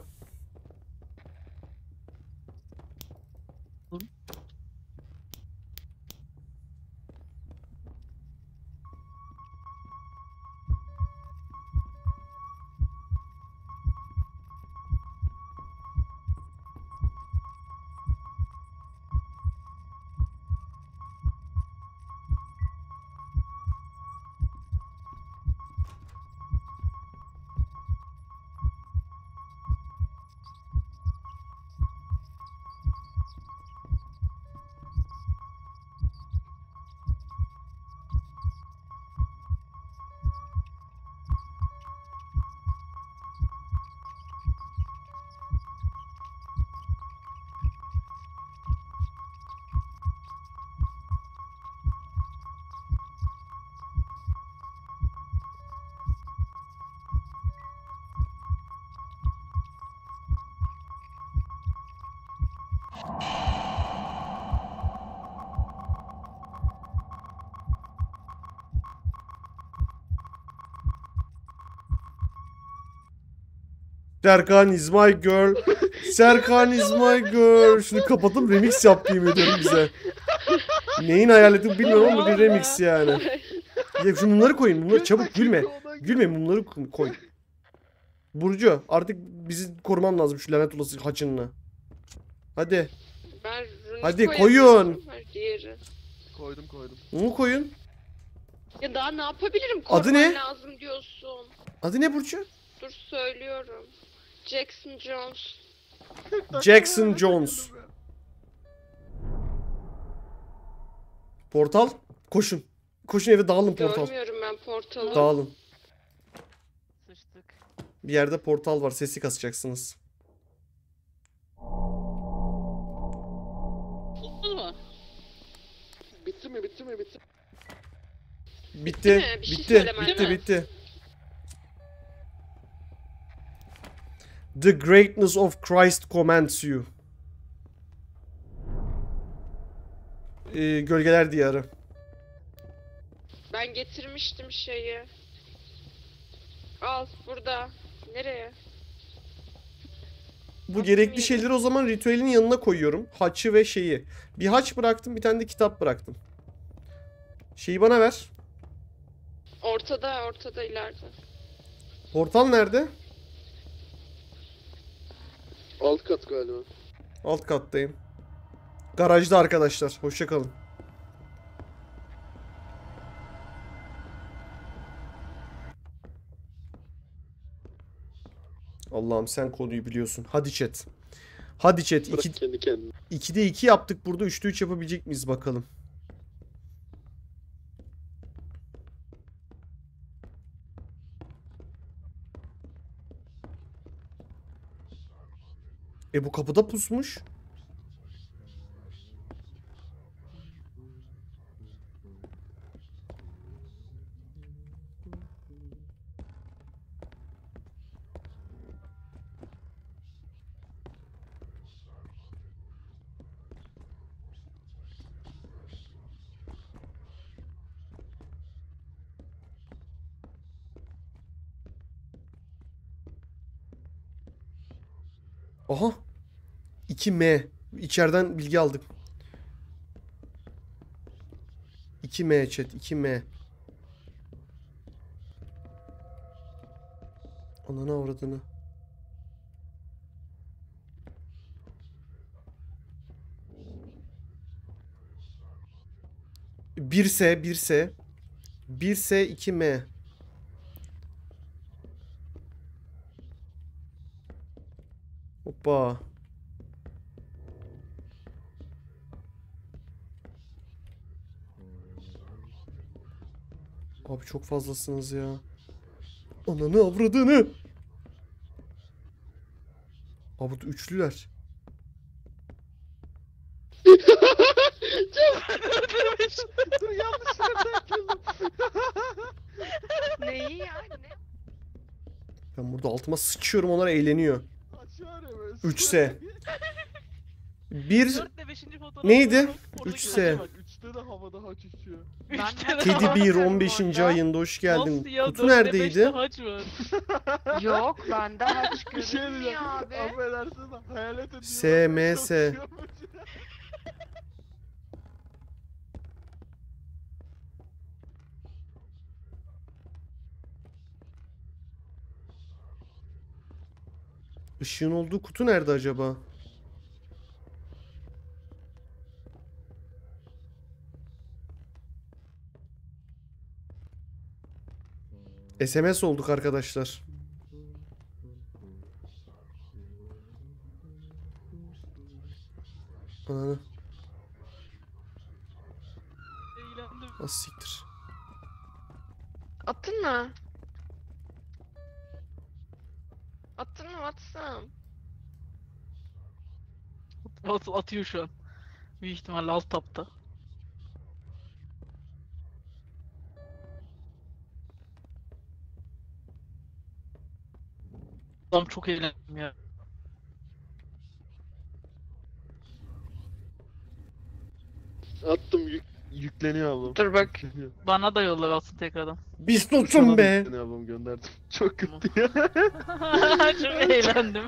Speaker 1: Serkan is my girl. Serkan is my girl. Şunu kapatıp remix yap diye ediyorum bize. Neyin hayaleti bilmiyorum ama bir remix yani. Ya şu mumları koyun. Mumları çabuk gülme. Gülme, mumları koy. Burcu artık bizi koruman lazım şu lanet olası haçınla. Hadi.
Speaker 3: Ben runik
Speaker 1: Hadi
Speaker 3: koyabiliyorum.
Speaker 1: koyun.
Speaker 3: Ver diğeri.
Speaker 4: Koydum koydum.
Speaker 1: Mumu koyun.
Speaker 3: Ya daha ne yapabilirim?
Speaker 1: Adı
Speaker 3: Korkman
Speaker 1: ne?
Speaker 3: lazım diyorsun.
Speaker 1: Adı ne Burcu?
Speaker 3: Dur söylüyorum. Jackson Jones.
Speaker 1: Jackson Jones. Portal. Koşun. Koşun eve dağılın portal.
Speaker 3: Görmüyorum ben portalı.
Speaker 1: Dağılın.
Speaker 7: Sıçtık.
Speaker 1: Bir yerde portal var. Sesi kasacaksınız.
Speaker 2: Oldu mu?
Speaker 6: Bitti mi bitti mi bitti.
Speaker 1: Bitti.
Speaker 3: mi? Bir şey
Speaker 1: Bitti.
Speaker 3: söylemen
Speaker 1: Bitti.
Speaker 2: lazım.
Speaker 1: Bitti. The greatness of Christ commands you. Ee, Gölgeler Diyarı.
Speaker 3: Ben getirmiştim şeyi. Al burada. Nereye?
Speaker 1: Bu
Speaker 3: Nasıl
Speaker 1: gerekli
Speaker 3: yeri?
Speaker 1: şeyleri o zaman ritüelin yanına koyuyorum. Haçı ve şeyi. Bir haç bıraktım, bir tane de kitap bıraktım. Şeyi bana ver.
Speaker 3: Ortada, ortada ileride.
Speaker 1: Portal nerede?
Speaker 6: Alt kat galiba.
Speaker 1: Alt kattayım. Garajda arkadaşlar. Hoşça kalın. Allah'ım sen konuyu biliyorsun. Hadi chat. Hadi chat.
Speaker 6: Bırak
Speaker 1: İki,
Speaker 6: kendi kendine.
Speaker 1: ikide iki yaptık burada. Üçte üç yapabilecek miyiz bakalım. E bu kapıda pusmuş. Aha. iki M. İçeriden bilgi aldık. iki M chat. iki M. Ananı avradını. bir S, bir S. bir S, iki M. Hoppa. Abi çok fazlasınız ya. Ananı avradını. Abi bu üçlüler.
Speaker 4: Dur yanlış yerde yapıyorum.
Speaker 3: Neyi ya? Ne?
Speaker 1: Ben burada altıma sıçıyorum, onlar eğleniyor.
Speaker 4: Aşağı ya böyle.
Speaker 1: üç S. bir
Speaker 7: dört ile beşinci fotoğraf.
Speaker 1: Neydi?
Speaker 7: Oradaki
Speaker 1: üç
Speaker 7: haç
Speaker 1: S.
Speaker 7: bak.
Speaker 4: Üçte de havada haç uçuyor.
Speaker 7: Üçte de
Speaker 1: Teddy
Speaker 7: haç
Speaker 1: bir
Speaker 7: var
Speaker 1: on beşinci
Speaker 7: orada.
Speaker 1: ayında hoş geldin.
Speaker 7: Nasıl ya?
Speaker 1: Kutu
Speaker 7: Dörtte
Speaker 1: neredeydi?
Speaker 7: beşte haç var.
Speaker 3: Yok bende haç
Speaker 4: Bir şey
Speaker 3: görünmüyor
Speaker 4: diyeceğim.
Speaker 3: abi.
Speaker 4: Affedersin de hayalet ediyorum.
Speaker 1: S, M, S. Işığın olduğu kutu nerede acaba? S M S olduk arkadaşlar. Ananı.
Speaker 7: Eğlendim.
Speaker 1: Az siktir.
Speaker 3: Attın mı? Attın mı Watson?
Speaker 7: At, atıyor şu an. Büyük ihtimalle alt tapta. Adam çok eğlendim ya.
Speaker 6: Attım yük.
Speaker 4: Yük yükleniyor ablam.
Speaker 3: Dur bak.
Speaker 7: Bana da yolla alsın tekrardan.
Speaker 1: Bir
Speaker 4: Sana
Speaker 1: susun
Speaker 4: da
Speaker 1: be.
Speaker 4: yükleniyor ablam, gönderdim. Çok kötü ya.
Speaker 7: Çok eğlendim.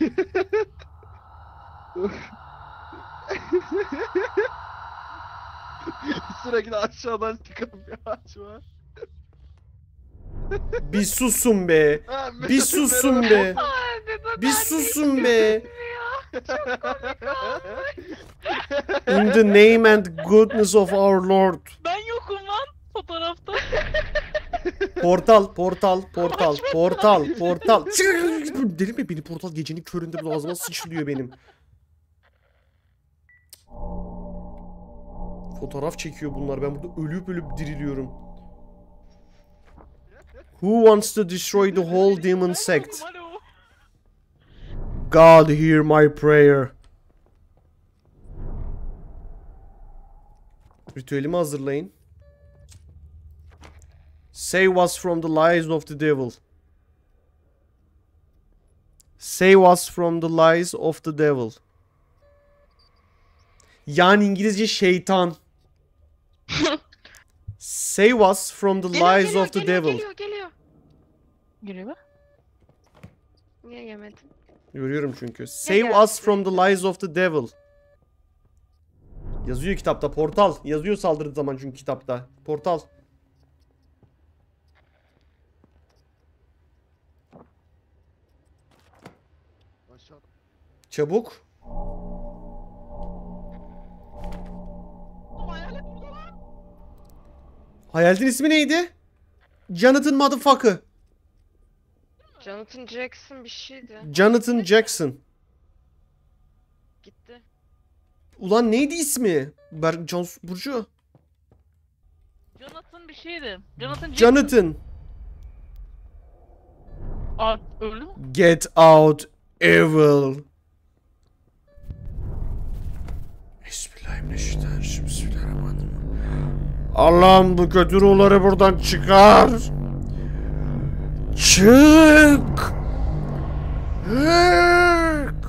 Speaker 4: Sürekli aşağıdan çıkan bir ağaç var.
Speaker 1: Bir susun be.
Speaker 4: Ha,
Speaker 1: Bir
Speaker 4: Mesut'un
Speaker 1: susun
Speaker 4: merhaba.
Speaker 1: be.
Speaker 3: Abi
Speaker 1: Bir susun be. In the name and goodness of our Lord.
Speaker 7: Ben yokum lan fotoğrafta.
Speaker 1: Portal, portal, portal, portal, portal. Deli mi beni portal gecenin köründe bu ağzıma sıçrıyor benim. Fotoğraf çekiyor bunlar. Ben burada ölüp ölüp diriliyorum. Who wants to destroy the whole demon sect?
Speaker 7: Alo.
Speaker 1: God hear my prayer. Ritüelimi hazırlayın. Save us from the lies of the devil. Save us from the lies of the devil. Yani İngilizce şeytan. Save us from the
Speaker 3: Geliyor,
Speaker 1: lies
Speaker 3: geliyor,
Speaker 1: of the
Speaker 3: geliyor,
Speaker 1: devil.
Speaker 3: Geliyor geliyor.
Speaker 7: Geliyor mu?
Speaker 3: Niye yemedim?
Speaker 1: Görüyorum çünkü. Save
Speaker 3: geldi
Speaker 1: us from the lies of the devil. Yazıyor kitapta. Portal. Yazıyor saldırı zaman çünkü kitapta. Portal.
Speaker 4: Aşağı-
Speaker 1: Çabuk. Hayaletin ismi neydi? Jonathan motherfucker.
Speaker 3: Jonathan Jackson bir şeydi.
Speaker 1: Jonathan Jackson.
Speaker 3: Gitti.
Speaker 1: Ulan neydi ismi? Berk Cansu Burcu.
Speaker 7: Jonathan bir şeydi. Jonathan Jackson.
Speaker 1: Jonathan.
Speaker 7: Aa, öldü mü?
Speaker 1: Get out evil. Bismillahirrahmanirrahim. Bismillahirrahmanirrahim. Allah'ım bu kötü ruhları buradan çıkar. Çık. Çık.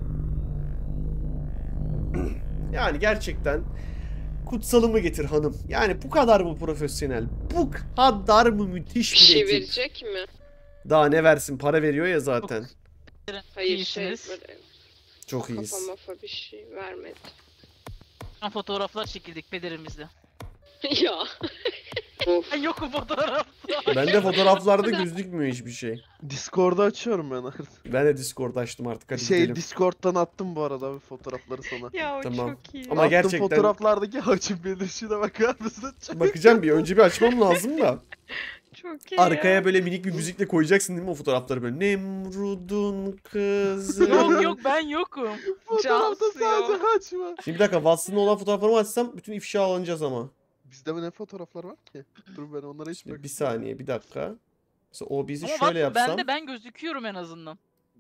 Speaker 1: Yani gerçekten kutsalımı getir hanım. Yani bu kadar mı profesyonel? Bu kadar mı müthiş
Speaker 3: Bir
Speaker 1: bir
Speaker 3: şey
Speaker 1: ekip?
Speaker 3: verecek mi?
Speaker 1: Daha ne versin? Para veriyor ya zaten.
Speaker 3: Hayır şey
Speaker 7: İyisiniz.
Speaker 3: böyle
Speaker 1: Çok iyiyiz.
Speaker 3: kafa mafa bir şey vermedi.
Speaker 7: Şu an fotoğraflar çekildik pederimizle.
Speaker 3: Ya. Of.
Speaker 7: Ben yokum fotoğrafta.
Speaker 1: Bende fotoğraflarda gözükmüyor hiçbir şey.
Speaker 4: Discord'u açıyorum ben artık.
Speaker 1: Ben de Discord açtım artık. Hadi
Speaker 4: Şey
Speaker 1: gidelim.
Speaker 4: Discord'dan attım bu arada abi fotoğrafları sana.
Speaker 3: Ya o
Speaker 1: Tamam.
Speaker 3: çok iyi.
Speaker 1: Ama
Speaker 4: Attığım
Speaker 1: gerçekten-
Speaker 4: fotoğraflardaki hacim belirişine bakar mısın? Çok-
Speaker 1: Bakacağım bir. Önce bir açmam lazım da.
Speaker 3: Çok iyi.
Speaker 1: Arkaya böyle minik bir müzikle koyacaksın değil mi o fotoğrafları böyle? Nemrud'un kızı.
Speaker 7: Yok yok ben yokum.
Speaker 4: Fotoğrafta
Speaker 3: Cansu ya.
Speaker 4: sadece haç var.
Speaker 1: Şimdi bir dakika. Watson'da olan fotoğraflarımı açsam bütün ifşa alınacağız ama.
Speaker 4: Bizde mi ne fotoğraflar var ki? Dur ben onlara hiç
Speaker 1: Şimdi
Speaker 4: bak.
Speaker 1: bir saniye bir dakika. Mesela O B'si
Speaker 7: Ama
Speaker 1: şöyle
Speaker 7: bak
Speaker 1: yapsam.
Speaker 7: ben de ben gözüküyorum en azından.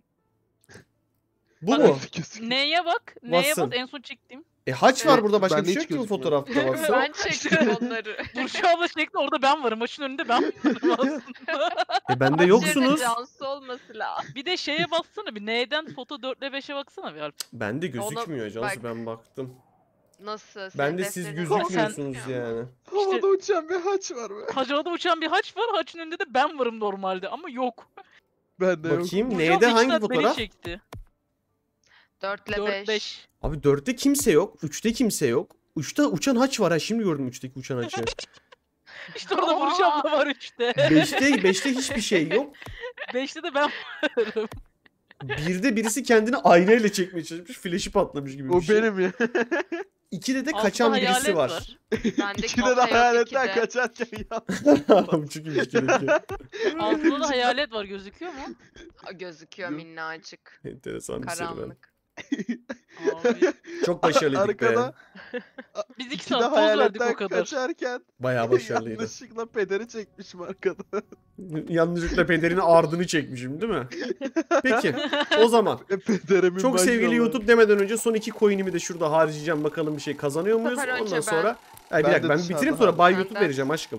Speaker 1: Bu mu?
Speaker 7: Neye bak? Neye
Speaker 1: Watson.
Speaker 7: bak en son çektiğim.
Speaker 1: E haç var
Speaker 4: Evet,
Speaker 1: burada başka
Speaker 4: bende
Speaker 1: bir şey
Speaker 4: hiç
Speaker 1: yok ki bu
Speaker 4: gözükmüyor.
Speaker 1: fotoğrafta Watson.
Speaker 3: Ben çektim onları.
Speaker 7: Burcu abla şekli orada ben varım. Maçın önünde ben varım aslında.
Speaker 1: E bende yoksunuz.
Speaker 3: Cansu olması lazım.
Speaker 7: Bir de şeye bassana bir. Neyden foto dört ile beşe baksana bir Alp.
Speaker 1: Bende gözükmüyor Cansu
Speaker 3: bak.
Speaker 1: ben baktım.
Speaker 3: Nasıl? Senin
Speaker 1: Bende siz
Speaker 3: defterin-
Speaker 1: gözükmüyorsunuz
Speaker 3: Sen-
Speaker 1: yani.
Speaker 4: Havada uçan bir haç var be.
Speaker 7: Hacıada uçan bir haç var. Haçın önünde de ben varım normalde ama yok.
Speaker 4: Bende yok.
Speaker 1: Bakayım
Speaker 7: Burcu
Speaker 1: neyde
Speaker 7: abla iki
Speaker 1: hangi
Speaker 7: saat beni
Speaker 1: fotoğraf?
Speaker 7: çekti.
Speaker 3: dört ile
Speaker 7: dört
Speaker 3: beş.
Speaker 7: beş.
Speaker 1: Abi dörtte kimse yok. Üçte kimse yok. Üçte uçan haç var ha. Şimdi gördüm üçteki uçan haçı.
Speaker 7: İşte orada Burcu abla var üçte.
Speaker 1: Beşte, beşte hiçbir şey yok.
Speaker 7: beşte de ben varım.
Speaker 1: Birde birisi kendini aynayla çekmeye çalışmış. Flaşı patlamış gibi bir
Speaker 4: O
Speaker 1: şey.
Speaker 4: benim ya.
Speaker 1: İkide de
Speaker 7: Altta
Speaker 1: kaçan birisi
Speaker 7: hayalet
Speaker 1: var.
Speaker 3: Bende
Speaker 4: İkide
Speaker 3: kafa
Speaker 4: de
Speaker 3: yok,
Speaker 4: hayaletten
Speaker 3: ikide.
Speaker 4: kaçarken ya.
Speaker 1: Bu çok iyi ikideki.
Speaker 7: Altında da hayalet var gözüküyor mu?
Speaker 3: Aa, gözüküyor
Speaker 4: Yok.
Speaker 3: minnacık.
Speaker 1: Enteresan bir serüven.
Speaker 3: Karanlık.
Speaker 7: Abi.
Speaker 1: Çok başarılıydık be.
Speaker 4: Arkada
Speaker 7: Biz iki
Speaker 4: ikide
Speaker 7: saat poz verdik
Speaker 4: hayaletten
Speaker 7: o kadar.
Speaker 4: kaçarken
Speaker 1: Bayağı başarılıydı.
Speaker 4: yanlışlıkla pederi çekmişim arkada.
Speaker 1: Yanlışlıkla pederin ardını çekmişim değil mi? Peki o zaman.
Speaker 4: E, Pederimin
Speaker 1: Çok sevgili
Speaker 4: maşallah.
Speaker 1: YouTube demeden önce son iki coin'imi de şurada harcayacağım. Bakalım bir şey kazanıyor muyuz?
Speaker 3: sefer önce
Speaker 1: Ondan
Speaker 3: ben.
Speaker 1: sonra... Ay bir
Speaker 4: Ben
Speaker 1: dakika
Speaker 4: de
Speaker 1: ben
Speaker 4: dışarıda
Speaker 1: bitireyim sonra Bay
Speaker 3: harcayacağım.
Speaker 1: YouTube vereceğim aşkım.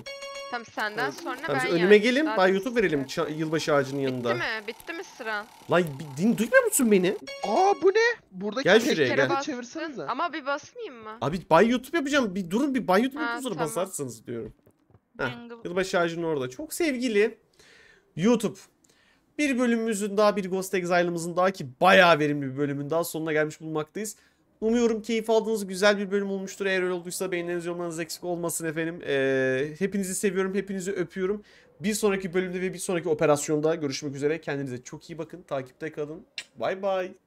Speaker 3: Tamam senden sonra
Speaker 1: Tamam,
Speaker 3: ben
Speaker 1: sen önüme
Speaker 3: yani.
Speaker 1: gelin.
Speaker 3: Daha
Speaker 1: Daha
Speaker 3: bir
Speaker 1: YouTube verelim
Speaker 3: sıkıntı yok.
Speaker 1: ça- yılbaşı ağacının yanında.
Speaker 3: Bitti mi? Bitti mi sıran?
Speaker 1: Lan bir din duymuyor musun beni?
Speaker 4: Aa bu ne? Buradaki
Speaker 1: Gel
Speaker 4: tek
Speaker 1: şuraya,
Speaker 4: kere
Speaker 1: gel.
Speaker 4: de
Speaker 3: Bastın
Speaker 4: çevirsenize.
Speaker 3: ama bir basmayayım mı?
Speaker 1: Abi Bay YouTube yapacağım. Bir durun bir Bay YouTube
Speaker 3: Ha,
Speaker 1: yapın sonra
Speaker 3: tamam.
Speaker 1: basarsınız diyorum. Heh,
Speaker 7: Jingle.
Speaker 1: yılbaşı ağacının orada. Çok sevgili YouTube. Bir bölümümüzün daha, bir Ghost Exile'ımızın daha ki bayağı verimli bir bölümün daha sonuna gelmiş bulunmaktayız. Umuyorum keyif aldığınız güzel bir bölüm olmuştur. Eğer öyle olduysa beğenileriniz, yorumlarınız eksik olmasın efendim. Ee, hepinizi seviyorum, hepinizi öpüyorum. Bir sonraki bölümde ve bir sonraki operasyonda görüşmek üzere. Kendinize çok iyi bakın. Takipte kalın. Bay bay.